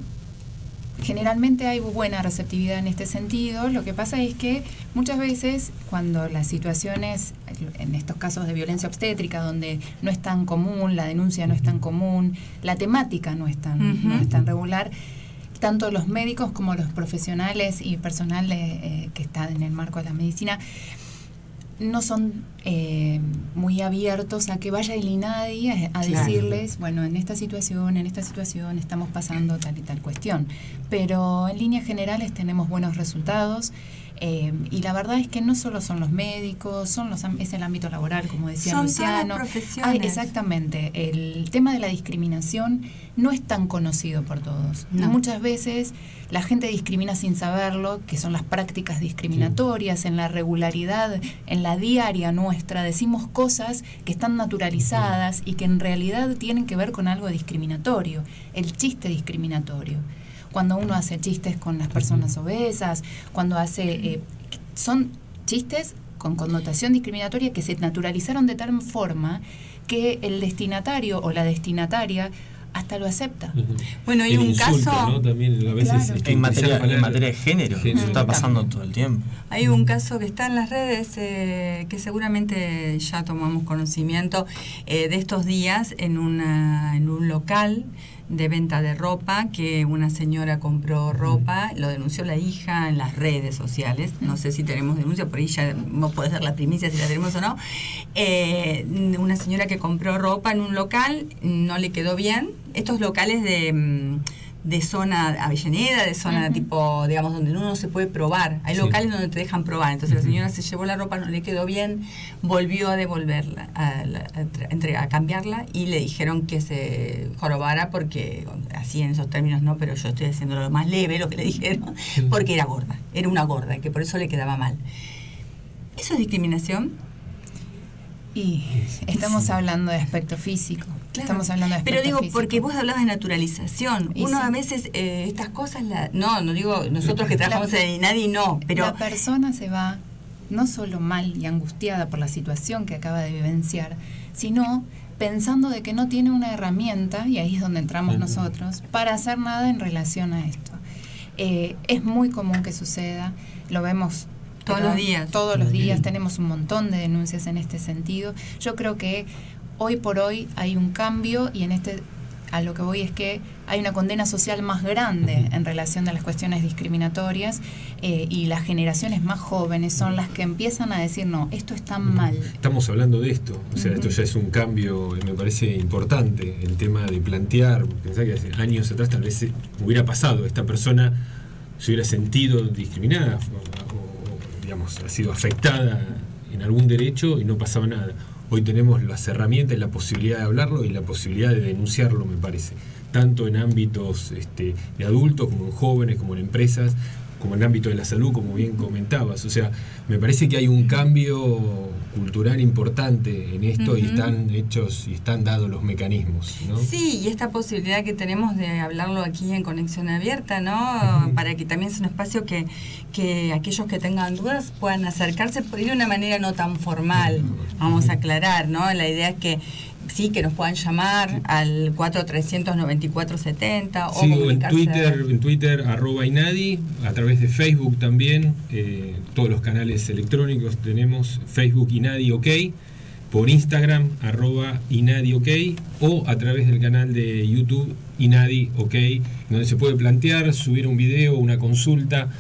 generalmente hay buena receptividad en este sentido. Lo que pasa es que muchas veces cuando las situaciones, en estos casos de violencia obstétrica, donde no es tan común, la denuncia no es tan común, la temática no es tan, uh-huh. no es tan regular, tanto los médicos como los profesionales y personal eh, que está en el marco de la medicina no son eh, muy abiertos a que vaya el INADI a, a claro. decirles, bueno, en esta situación, en esta situación estamos pasando tal y tal cuestión. Pero en líneas generales tenemos buenos resultados. Eh, y la verdad es que no solo son los médicos, son los es el ámbito laboral, como decía son Luciano. Todas las profesiones. Ah, exactamente. El tema de la discriminación no es tan conocido por todos. No. Muchas veces la gente discrimina sin saberlo, que son las prácticas discriminatorias, sí. en la regularidad, en la diaria nuestra, decimos cosas que están naturalizadas y que en realidad tienen que ver con algo discriminatorio, el chiste discriminatorio. Cuando uno hace chistes con las personas obesas, cuando hace... Eh, son chistes con connotación discriminatoria que se naturalizaron de tal forma que el destinatario o la destinataria hasta lo acepta. Uh-huh. Bueno, hay un insulto, caso... ¿no? También a veces claro. este, en, materia, en materia de género, género. Eso está pasando todo el tiempo. Hay un caso que está en las redes eh, que seguramente ya tomamos conocimiento eh, de estos días en, una, en un local de venta de ropa, que una señora compró ropa, lo denunció la hija en las redes sociales, no sé si tenemos denuncia, por ahí ya no puede ser la primicia si la tenemos o no, eh, una señora que compró ropa en un local, no le quedó bien, estos locales de, de zona Avellaneda, de zona uh-huh. tipo, digamos, donde uno se puede probar. Hay sí. locales donde te dejan probar. Entonces uh-huh. la señora se llevó la ropa, no le quedó bien, volvió a devolverla, a, a, a cambiarla, y le dijeron que se jorobara porque, así en esos términos no, pero yo estoy haciendo lo más leve, lo que le dijeron, porque era gorda, era una gorda, que por eso le quedaba mal. ¿Eso es discriminación? Y estamos sí. hablando de aspecto físico. Claro. Estamos hablando de aspecto Pero digo, físico. porque vos hablabas de naturalización. Y Uno sí. a veces, eh, estas cosas, la, no, no digo nosotros que trabajamos la, en nadie, no, pero... La persona se va no solo mal y angustiada por la situación que acaba de vivenciar, sino pensando de que no tiene una herramienta, y ahí es donde entramos uh-huh. nosotros, para hacer nada en relación a esto. Eh, es muy común que suceda, lo vemos... Todos los días. Todos los días tenemos un montón de denuncias en este sentido. Yo creo que hoy por hoy hay un cambio, y en este a lo que voy es que hay una condena social más grande en relación a las cuestiones discriminatorias, eh, y las generaciones más jóvenes son las que empiezan a decir, no, esto está mal. Estamos hablando de esto, o sea, uh-huh. esto ya es un cambio, me parece importante, el tema de plantear, pensar que hace años atrás tal vez hubiera pasado, esta persona se hubiera sentido discriminada, o, digamos, ha sido afectada en algún derecho y no pasaba nada. Hoy tenemos las herramientas y la posibilidad de hablarlo y la posibilidad de denunciarlo, me parece, tanto en ámbitos este, de adultos, como en jóvenes, como en empresas, como en el ámbito de la salud, como bien comentabas. O sea, me parece que hay un cambio cultural importante en esto, uh-huh. y están hechos y están dados los mecanismos, ¿no? Sí, y esta posibilidad que tenemos de hablarlo aquí en Conexión Abierta, ¿no? Uh-huh. Para que también sea un espacio que, que aquellos que tengan dudas puedan acercarse por de una manera no tan formal. Uh-huh. Vamos a aclarar, ¿no? La idea es que sí, que nos puedan llamar al cuatro trescientos noventa y cuatro setenta, sí, o en Twitter, en Twitter arroba Inadi, a través de Facebook también, eh, todos los canales electrónicos tenemos, Facebook Inadi OK, por Instagram arroba Inadi OK, o a través del canal de YouTube Inadi OK, donde se puede plantear, subir un video, una consulta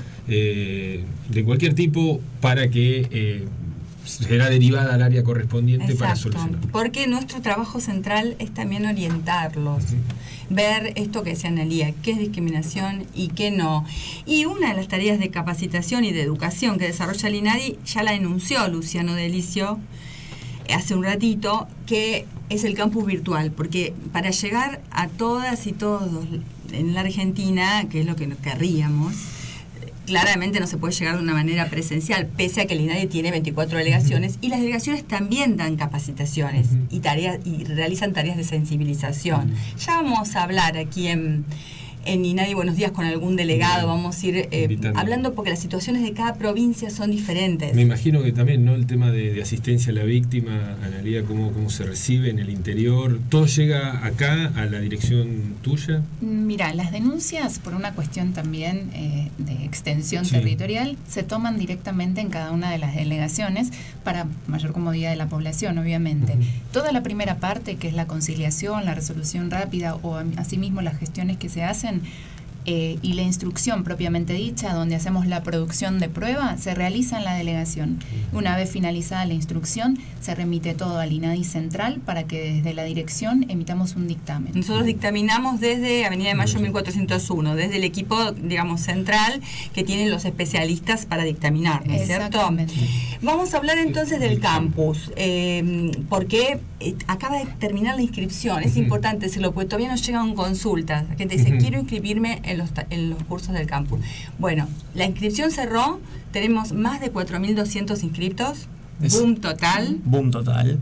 eh, de cualquier tipo, para que eh, será derivada al área correspondiente. Exacto, para solucionar. Porque nuestro trabajo central es también orientarlos, uh-huh. ver esto que decía Analía, qué es discriminación y qué no. Y una de las tareas de capacitación y de educación que desarrolla el Inadi ya la enunció Luciano Delicio hace un ratito, que es el campus virtual, porque para llegar a todas y todos en la Argentina, que es lo que querríamos, claramente no se puede llegar de una manera presencial, pese a que el Inadi tiene veinticuatro delegaciones, uh-huh. y las delegaciones también dan capacitaciones uh-huh. y tareas y realizan tareas de sensibilización. Uh-huh. Ya vamos a hablar aquí en, en Inadi Buenos Días con algún delegado, uh-huh. vamos a ir eh, hablando, porque las situaciones de cada provincia son diferentes. Me imagino que también, ¿no?, el tema de, de asistencia a la víctima, Analía, cómo, cómo se recibe en el interior, ¿todo llega acá a la dirección tuya? Mira, las denuncias, por una cuestión también eh, de extensión sí. territorial, se toman directamente en cada una de las delegaciones para mayor comodidad de la población, obviamente. Uh-huh. Toda la primera parte, que es la conciliación, la resolución rápida, o asimismo las gestiones que se hacen, Eh, y la instrucción propiamente dicha, donde hacemos la producción de prueba, se realiza en la delegación. Una vez finalizada la instrucción, se remite todo al Inadi Central para que desde la dirección emitamos un dictamen. Nosotros dictaminamos desde Avenida de Mayo mil cuatrocientos uno, desde el equipo, digamos, central, que tienen los especialistas para dictaminar, ¿no es cierto? Vamos a hablar entonces del campus, eh, porque eh, acaba de terminar la inscripción. Es importante decirlo, porque todavía nos llegan consultas. La gente dice, quiero inscribirme en los, en los cursos del campus. Bueno, la inscripción cerró, tenemos más de cuatro mil doscientos inscriptos, es boom total. Boom total.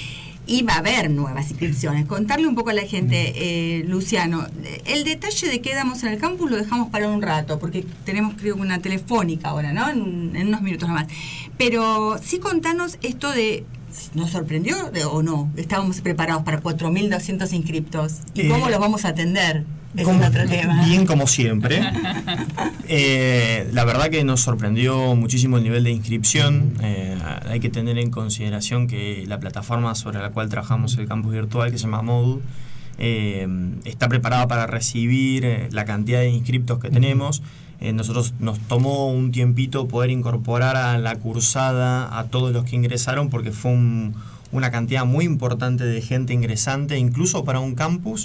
Y va a haber nuevas inscripciones. Contarle un poco a la gente, eh, Luciano, el detalle de qué damos en el campus lo dejamos para un rato, porque tenemos, creo, una telefónica ahora, ¿no? En, en unos minutos nomás. Pero sí, contanos esto de... ¿Nos sorprendió o no? ¿Estábamos preparados para cuatro mil doscientos inscriptos? ¿Y eh, cómo los vamos a atender? Es como, otro tema. Bien, como siempre. eh, la verdad que nos sorprendió muchísimo el nivel de inscripción. Eh, hay que tener en consideración que la plataforma sobre la cual trabajamos el campus virtual, que se llama Moodle, eh, está preparada para recibir eh, la cantidad de inscriptos que tenemos. Eh, nosotros nos tomó un tiempito poder incorporar a la cursada a todos los que ingresaron, porque fue un, una cantidad muy importante de gente ingresante, incluso para un campus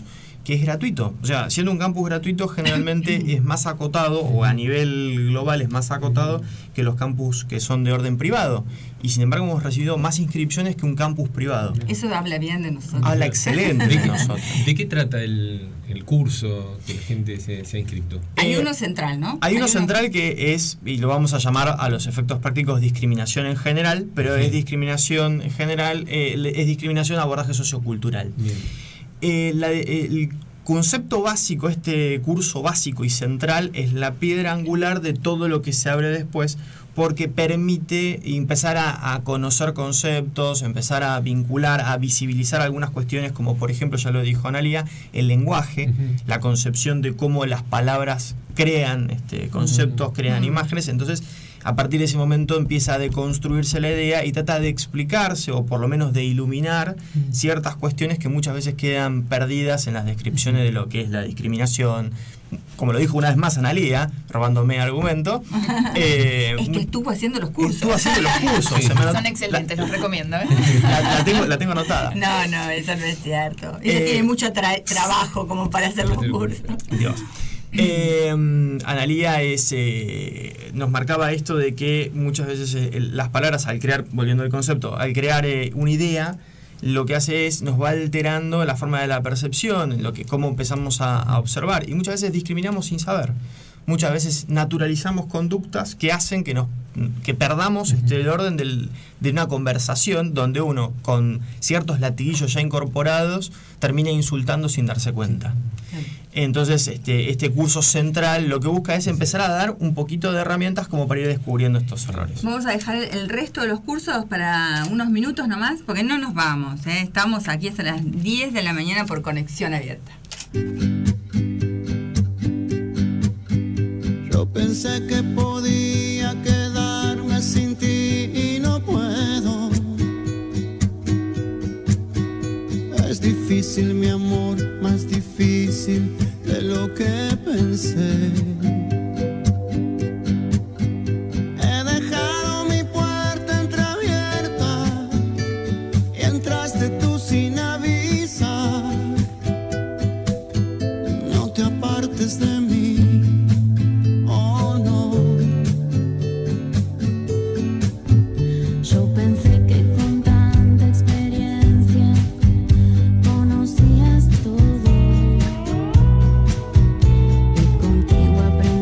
que es gratuito. O sea, siendo un campus gratuito, generalmente es más acotado, o a nivel global es más acotado que los campus que son de orden privado. Y sin embargo hemos recibido más inscripciones que un campus privado. Eso habla bien de nosotros. Habla excelente de nosotros. ¿De qué trata el, el curso que la gente se, se ha inscrito? Hay Eh, uno central, ¿no? Hay uno uno central que es, y lo vamos a llamar a los efectos prácticos, discriminación en general, pero Sí. es discriminación en general, eh, es discriminación abordaje sociocultural. Bien. Eh, la- el concepto básico, este curso básico y central, es la piedra angular de todo lo que se abre después, porque permite empezar a, a conocer conceptos, empezar a vincular, a visibilizar algunas cuestiones, como por ejemplo, ya lo dijo Analía, el lenguaje, Ujú. la concepción de cómo las palabras crean este, conceptos, crean Ujú. imágenes. Entonces, a partir de ese momento empieza a deconstruirse la idea y trata de explicarse, o por lo menos de iluminar, ciertas cuestiones que muchas veces quedan perdidas en las descripciones de lo que es la discriminación. Como lo dijo una vez más Analía, robándome argumento. eh, Es que estuvo haciendo los cursos. Estuvo haciendo los cursos. Sí. se me anot- Son excelentes, los recomiendo. ¿eh? La, la tengo, la tengo anotada. No, no, eso no es cierto. Ella Eh, tiene mucho tra- trabajo como para hacer los hacer cursos. Dios. Eh, Analía es, eh, nos marcaba esto de que muchas veces eh, las palabras, al crear, volviendo al concepto, al crear eh, una idea, lo que hace es nos va alterando la forma de la percepción, lo que, cómo empezamos a, a observar, y muchas veces discriminamos sin saber. Muchas veces naturalizamos conductas que hacen que nos que perdamos este, el orden del, de una conversación donde uno, con ciertos latiguillos ya incorporados, termina insultando sin darse cuenta. Entonces, este, este curso central lo que busca es empezar a dar un poquito de herramientas como para ir descubriendo estos errores. Vamos a dejar el, el resto de los cursos para unos minutos nomás, porque no nos vamos, ¿eh? Estamos aquí hasta las diez de la mañana por Conexión Abierta. Yo pensé que podía quedarme sin ti y no puedo. Es difícil, mi amor, más difícil de lo que pensé. He dejado mi puerta entreabierta y entraste tú sin avisar. No te apartes de mí. Oh, no. Yo pensé que con tanta experiencia conocías todo y contigo aprendí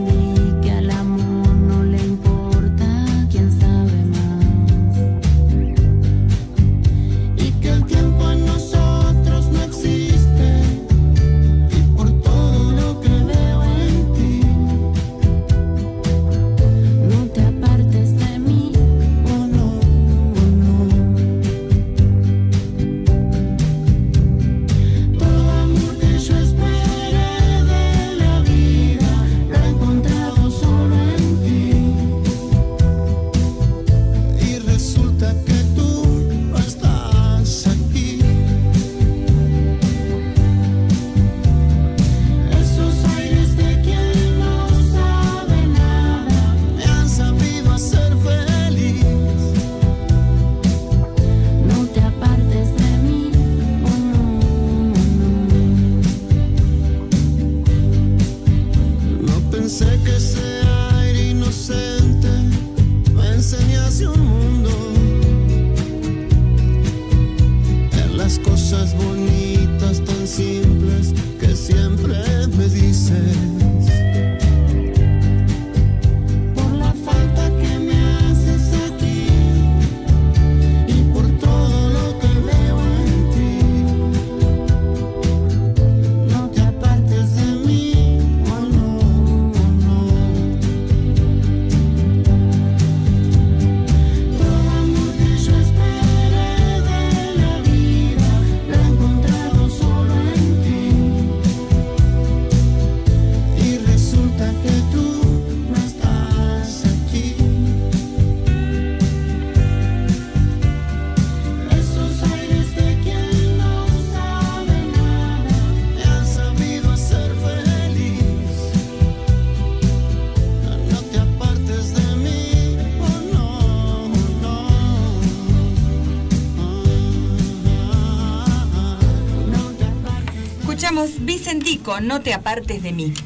escuchamos Vicentico, No te apartes de mí.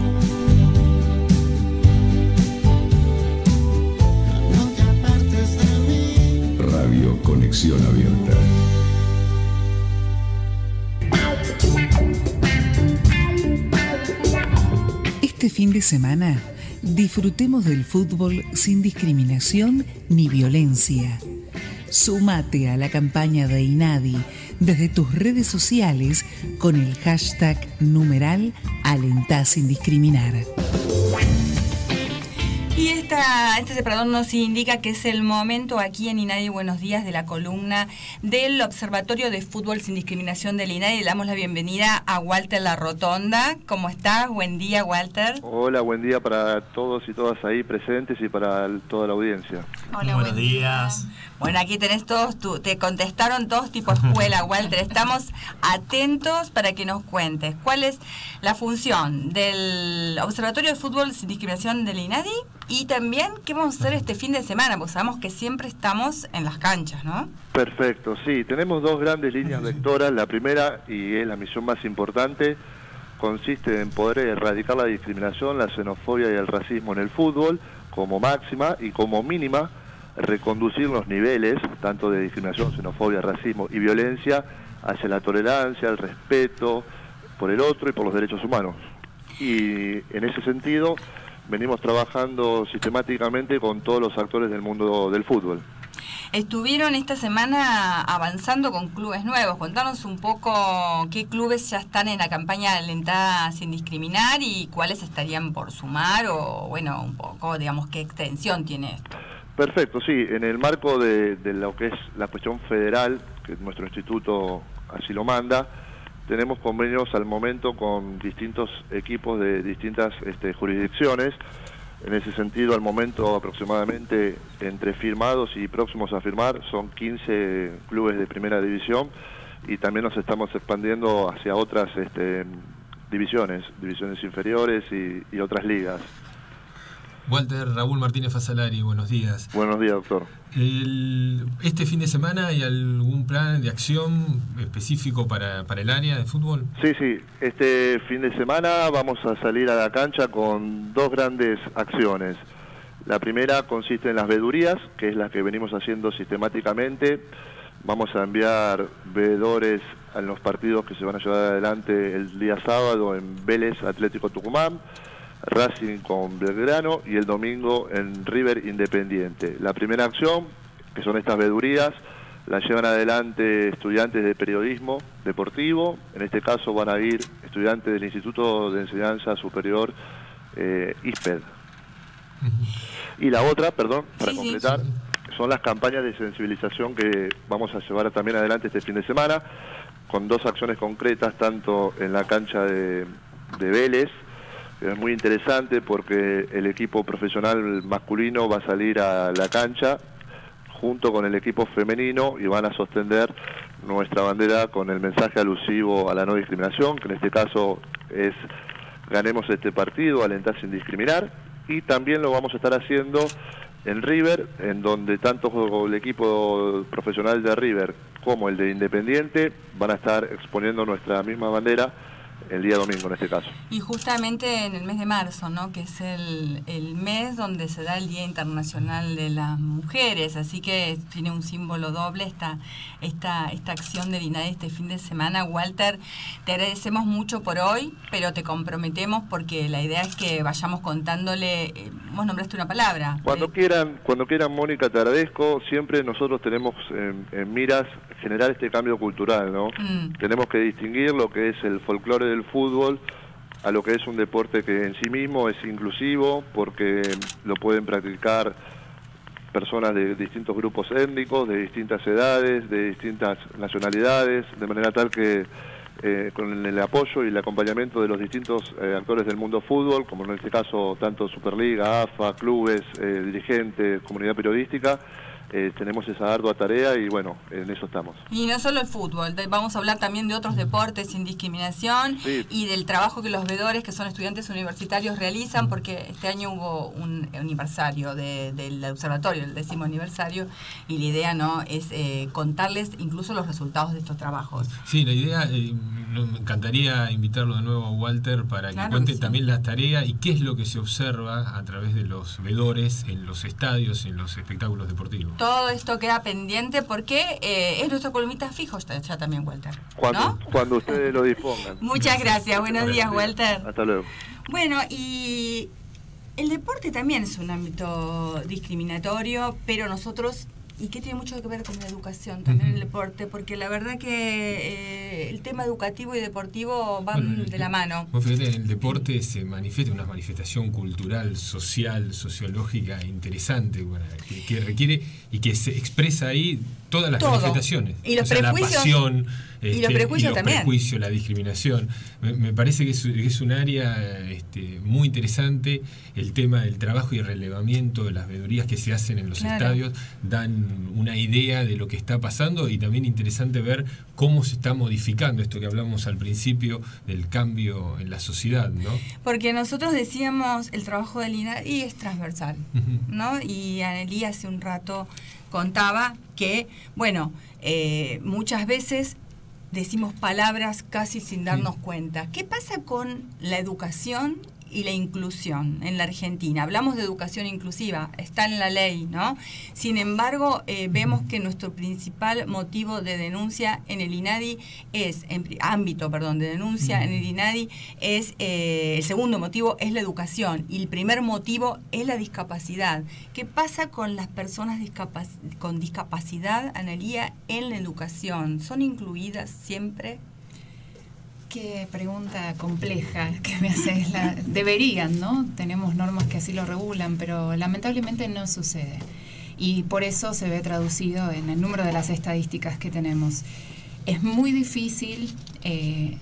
No te apartes de mí. Radio Conexión Abierta. Este fin de semana, disfrutemos del fútbol sin discriminación ni violencia. Súmate a la campaña de INADI desde tus redes sociales con el hashtag numeral Alentá sin discriminar. Y esta, este separador nos indica que es el momento aquí en INADI Buenos Días de la columna del Observatorio de Fútbol Sin Discriminación del INADI. Le damos la bienvenida a Walter La Rotonda. ¿Cómo estás? Buen día, Walter. Hola, buen día para todos y todas ahí presentes y para el, toda la audiencia. Hola, buenos buen días. Día. Bueno, aquí tenés todos, tu, te contestaron todos tipo escuela, Walter. Estamos atentos para que nos cuentes cuál es la función del Observatorio de Fútbol Sin Discriminación del INADI y también qué vamos a hacer este fin de semana, porque sabemos que siempre estamos en las canchas, ¿no? Perfecto, sí, tenemos dos grandes líneas lectoras. La primera, y es la misión más importante, consiste en poder erradicar la discriminación, la xenofobia y el racismo en el fútbol como máxima, y como mínima reconducir los niveles tanto de discriminación, xenofobia, racismo y violencia hacia la tolerancia, el respeto por el otro y por los derechos humanos. Y en ese sentido venimos trabajando sistemáticamente con todos los actores del mundo del fútbol. Estuvieron esta semana avanzando con clubes nuevos. Contanos un poco qué clubes ya están en la campaña Alentá sin discriminar y cuáles estarían por sumar, o bueno, un poco, digamos, qué extensión tiene esto. Perfecto, sí, en el marco de, de lo que es la cuestión federal, que nuestro instituto así lo manda, tenemos convenios al momento con distintos equipos de distintas este, jurisdicciones. En ese sentido, al momento aproximadamente entre firmados y próximos a firmar son quince clubes de primera división, y también nos estamos expandiendo hacia otras este, divisiones, divisiones inferiores y, y otras ligas. Walter, Raúl Martínez Fasalari, buenos días. Buenos días, doctor. El, ¿Este fin de semana hay algún plan de acción específico para, para el área de fútbol? Sí, sí. Este fin de semana vamos a salir a la cancha con dos grandes acciones. La primera consiste en las vedurías, que es la que venimos haciendo sistemáticamente. Vamos a enviar veedores a los partidos que se van a llevar adelante el día sábado en Vélez Atlético Tucumán, Racing con Belgrano y el domingo en River Independiente. La primera acción, que son estas vedurías, la llevan adelante estudiantes de periodismo deportivo. En este caso van a ir estudiantes del Instituto de Enseñanza Superior eh, I S P E D. Y la otra, perdón, para sí, completar, sí, sí. son las campañas de sensibilización que vamos a llevar también adelante este fin de semana, con dos acciones concretas, tanto en la cancha de, de Vélez. Es muy interesante porque el equipo profesional masculino va a salir a la cancha junto con el equipo femenino y van a sostener nuestra bandera con el mensaje alusivo a la no discriminación, que en este caso es ganemos este partido, alentar sin discriminar. Y también lo vamos a estar haciendo en River, en donde tanto el equipo profesional de River como el de Independiente van a estar exponiendo nuestra misma bandera el día domingo en este caso. Y justamente en el mes de marzo, ¿no? Que es el, el mes donde se da el Día Internacional de las Mujeres, así que tiene un símbolo doble esta, esta, esta acción del INADI este fin de semana. Walter, te agradecemos mucho por hoy, pero te comprometemos porque la idea es que vayamos contándole, eh, vos nombraste una palabra. Cuando eh, quieran, cuando quieran, Mónica, te agradezco. Siempre nosotros tenemos en, en miras generar este cambio cultural, ¿no? Mm. Tenemos que distinguir lo que es el folclore del fútbol a lo que es un deporte que en sí mismo es inclusivo, porque lo pueden practicar personas de distintos grupos étnicos, de distintas edades, de distintas nacionalidades, de manera tal que eh, con el apoyo y el acompañamiento de los distintos eh, actores del mundo fútbol, como en este caso tanto Superliga, A F A, clubes, eh, dirigentes, comunidad periodística, Eh, tenemos esa ardua tarea y bueno, en eso estamos. Y no solo el fútbol, vamos a hablar también de otros deportes sin discriminación, sí, y del trabajo que los veedores, que son estudiantes universitarios, realizan, porque este año hubo un aniversario de, del observatorio, el décimo aniversario, y la idea no es eh, contarles incluso los resultados de estos trabajos. Sí, la idea, eh, no, me encantaría invitarlo de nuevo a Walter para Claro que cuente que sí. también las tareas y qué es lo que se observa a través de los vedores en los estadios, en los espectáculos deportivos. Todo esto queda pendiente porque eh, es nuestro columnista fijo ya, ya también, Walter. Cuando, ¿no? cuando ustedes lo dispongan. Muchas gracias. Buenos Buenos días, días. Walter. Hasta luego. Bueno, y el deporte también es un ámbito discriminatorio, pero nosotros, y que tiene mucho que ver con la educación también, uh-huh. el deporte, porque la verdad que eh, el tema educativo y deportivo van bueno, de la mano. Vos fíjate, el deporte se manifiesta, una manifestación cultural, social, sociológica interesante, bueno, que, que requiere y que se expresa ahí todas las Todo. manifestaciones. Y los o sea, prejuicios. La pasión, Y este, los prejuicios y los también. prejuicios, la discriminación. Me, me parece que es, es un área este, muy interesante. El tema del trabajo y relevamiento de las veedurías que se hacen en los Claro. estadios dan una idea de lo que está pasando y también interesante ver cómo se está modificando esto que hablamos al principio del cambio en la sociedad, ¿no? Porque nosotros decíamos el trabajo del INADI es transversal, Uh-huh. ¿no? Y Anelí hace un rato contaba que, bueno, eh, muchas veces decimos palabras casi sin darnos Sí. cuenta. ¿Qué pasa con la educación y la inclusión en la Argentina? Hablamos de educación inclusiva, está en la ley, ¿no? Sin embargo, eh, vemos que nuestro principal motivo de denuncia en el INADI es, en pri- ámbito, perdón, de denuncia en el INADI es, eh, el segundo motivo es la educación y el primer motivo es la discapacidad. ¿Qué pasa con las personas discapac- con discapacidad, Analía, en la educación? ¿Son incluidas siempre? Qué pregunta compleja que me haces. La, deberían, ¿no? Tenemos normas que así lo regulan, pero lamentablemente no sucede. Y por eso se ve traducido en el número de las estadísticas que tenemos. Es muy difícil eh,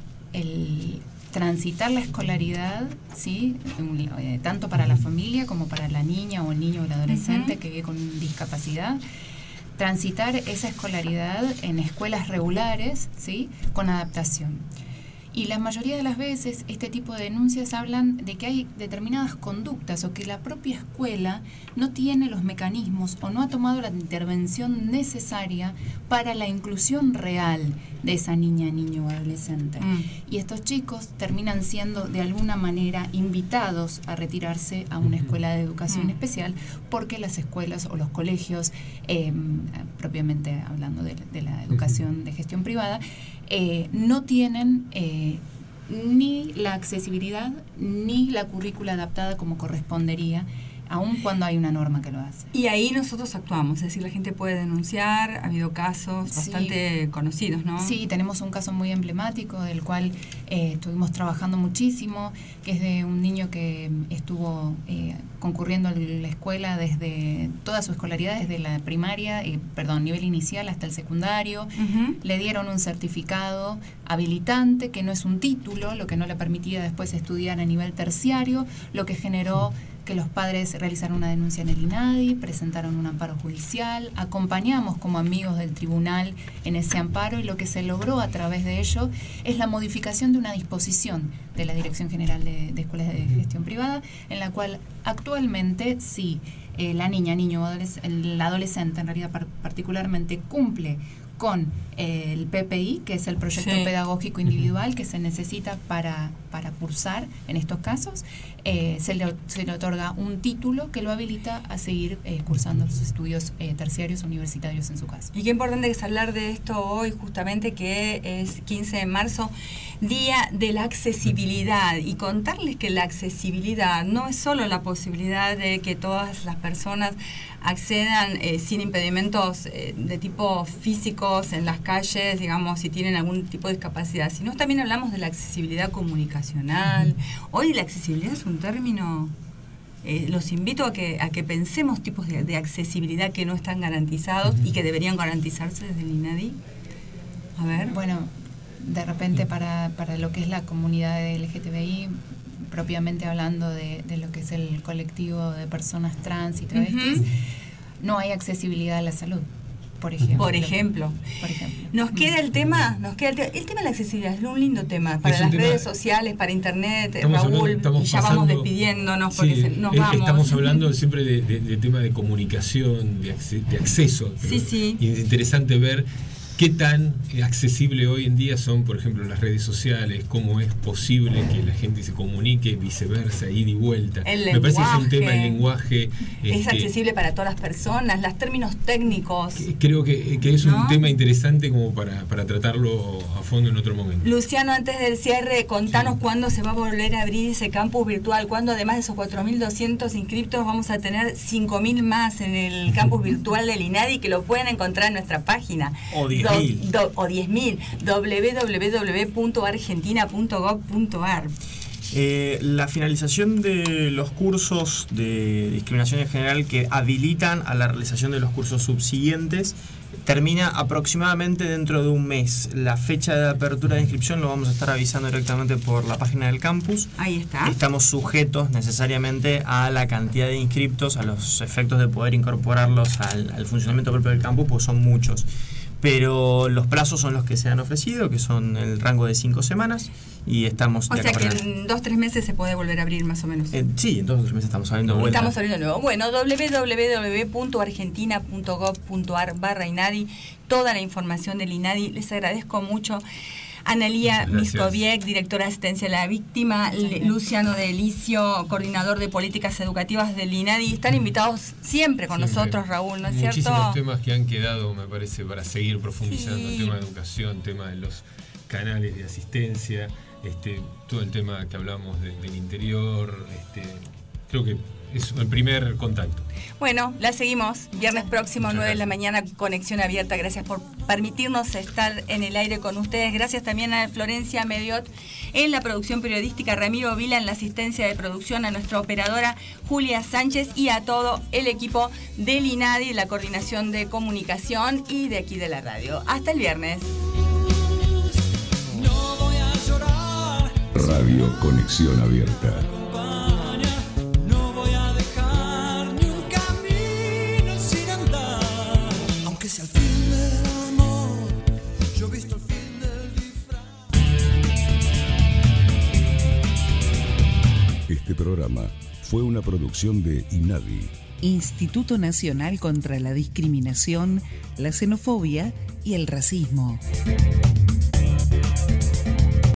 el transitar la escolaridad, ¿sí? Un- eh, tanto para la familia como para la niña o el niño o el adolescente Ujú. que vive con discapacidad. Transitar esa escolaridad en escuelas regulares, ¿sí? Con adaptación. Y la mayoría de las veces este tipo de denuncias hablan de que hay determinadas conductas o que la propia escuela no tiene los mecanismos o no ha tomado la intervención necesaria para la inclusión real de esa niña, niño o adolescente. Mm. Y estos chicos terminan siendo de alguna manera invitados a retirarse a una escuela de educación Mm. especial porque las escuelas o los colegios, eh, propiamente hablando de, de la educación de gestión privada, eh, no tienen eh, ni la accesibilidad ni la currícula adaptada como correspondería, aun cuando hay una norma que lo hace. Y ahí nosotros actuamos, es decir, la gente puede denunciar, ha habido casos Sí. bastante conocidos, ¿no? Sí, tenemos un caso muy emblemático del cual eh, estuvimos trabajando muchísimo, que es de un niño que estuvo eh, concurriendo a la escuela desde toda su escolaridad, desde la primaria, eh, perdón, nivel inicial hasta el secundario. Ujú. Le dieron un certificado habilitante, que no es un título, lo que no le permitía después estudiar a nivel terciario, lo que generó que los padres realizaron una denuncia en el INADI, presentaron un amparo judicial, acompañamos como amigos del tribunal en ese amparo y lo que se logró a través de ello es la modificación de una disposición de la Dirección General de, de Escuelas de Gestión Privada, en la cual actualmente sí, eh, la niña, niño o adoles- el adolescente en realidad par- particularmente cumple con eh, el P P I, que es el proyecto Sí. pedagógico individual que se necesita para, para cursar en estos casos, eh, se, le, se le otorga un título que lo habilita a seguir eh, cursando sus estudios eh, terciarios universitarios en su caso. Y qué importante es hablar de esto hoy, justamente que es quince de marzo, Día de la Accesibilidad, y contarles que la accesibilidad no es solo la posibilidad de que todas las personas accedan eh, sin impedimentos eh, de tipo físicos en las calles, digamos, si tienen algún tipo de discapacidad, sino también hablamos de la accesibilidad comunicacional. Hoy la accesibilidad es un término... Eh, los invito a que a que pensemos tipos de, de accesibilidad que no están garantizados y que deberían garantizarse desde el INADI. A ver. Bueno, de repente para, para lo que es la comunidad L G T B I, propiamente hablando de, de lo que es el colectivo de personas trans y travestis, Ujú. no hay accesibilidad a la salud, por ejemplo. Por ejemplo. Por ejemplo. Nos queda el tema, nos queda el, te- el tema de la accesibilidad, es un lindo tema para Es un las tema- redes sociales, para internet, Estamos Raúl, hablando- estamos y ya vamos pasando- despidiéndonos porque Sí, se- nos es- vamos. Estamos hablando siempre de, de, de tema de comunicación, de, acce- de acceso. Sí, sí. Y es interesante ver ¿Qué tan accesible hoy en día son, por ejemplo, las redes sociales? ¿Cómo es posible que la gente se comunique viceversa, ida y vuelta? El Me lenguaje, parece que es un tema, el lenguaje. Es este, accesible para todas las personas, los términos técnicos. Creo que, que es un ¿no? tema interesante como para, para tratarlo a fondo en otro momento. Luciano, antes del cierre, contanos sí. cuándo se va a volver a abrir ese campus virtual, cuándo además de esos cuatro mil doscientos inscriptos vamos a tener cinco mil más en el campus virtual del INADI, que lo pueden encontrar en nuestra página. O diez mil. Do, do, o diez mil, doble u doble u doble u punto argentina punto gov punto ar. Eh, la finalización de los cursos de discriminación en general que habilitan a la realización de los cursos subsiguientes termina aproximadamente dentro de un mes. La fecha de apertura de inscripción lo vamos a estar avisando directamente por la página del campus. Ahí está. Estamos sujetos necesariamente a la cantidad de inscriptos, a los efectos de poder incorporarlos al, al funcionamiento propio del campus, pues son muchos. Pero los plazos son los que se han ofrecido, que son el rango de cinco semanas, y estamos... O sea que en dos o tres meses se puede volver a abrir más o menos. Eh, sí, en dos o tres meses estamos abriendo de vuelta. Estamos abriendo de nuevo. Bueno, doble u doble u doble u punto argentina punto gov punto ar barra INADI, toda la información del INADI. Les agradezco mucho. Analía Miskoviec, directora de asistencia a la víctima, Luciano Delicio, coordinador de políticas educativas del INADI. Están invitados siempre con siempre. nosotros, Raúl, ¿no es Muchísimos cierto? Muchísimos temas que han quedado, me parece, para seguir profundizando. Sí. El tema de educación, tema de los canales de asistencia, este, todo el tema que hablamos de, del interior. Este, creo que es el primer contacto. Bueno, la seguimos. Viernes próximo, nueve de la mañana, conexión abierta. Gracias por permitirnos estar en el aire con ustedes. Gracias también a Florencia Mediot en la producción periodística, Ramiro Vila en la asistencia de producción, a nuestra operadora Julia Sánchez y a todo el equipo del INADI, la coordinación de comunicación y de aquí de la radio. Hasta el viernes. No voy a llorar. Radio Conexión Abierta. Es el fin del amor, yo he visto el fin del disfraz. Este programa fue una producción de INADI, Instituto Nacional contra la Discriminación, la Xenofobia y el Racismo.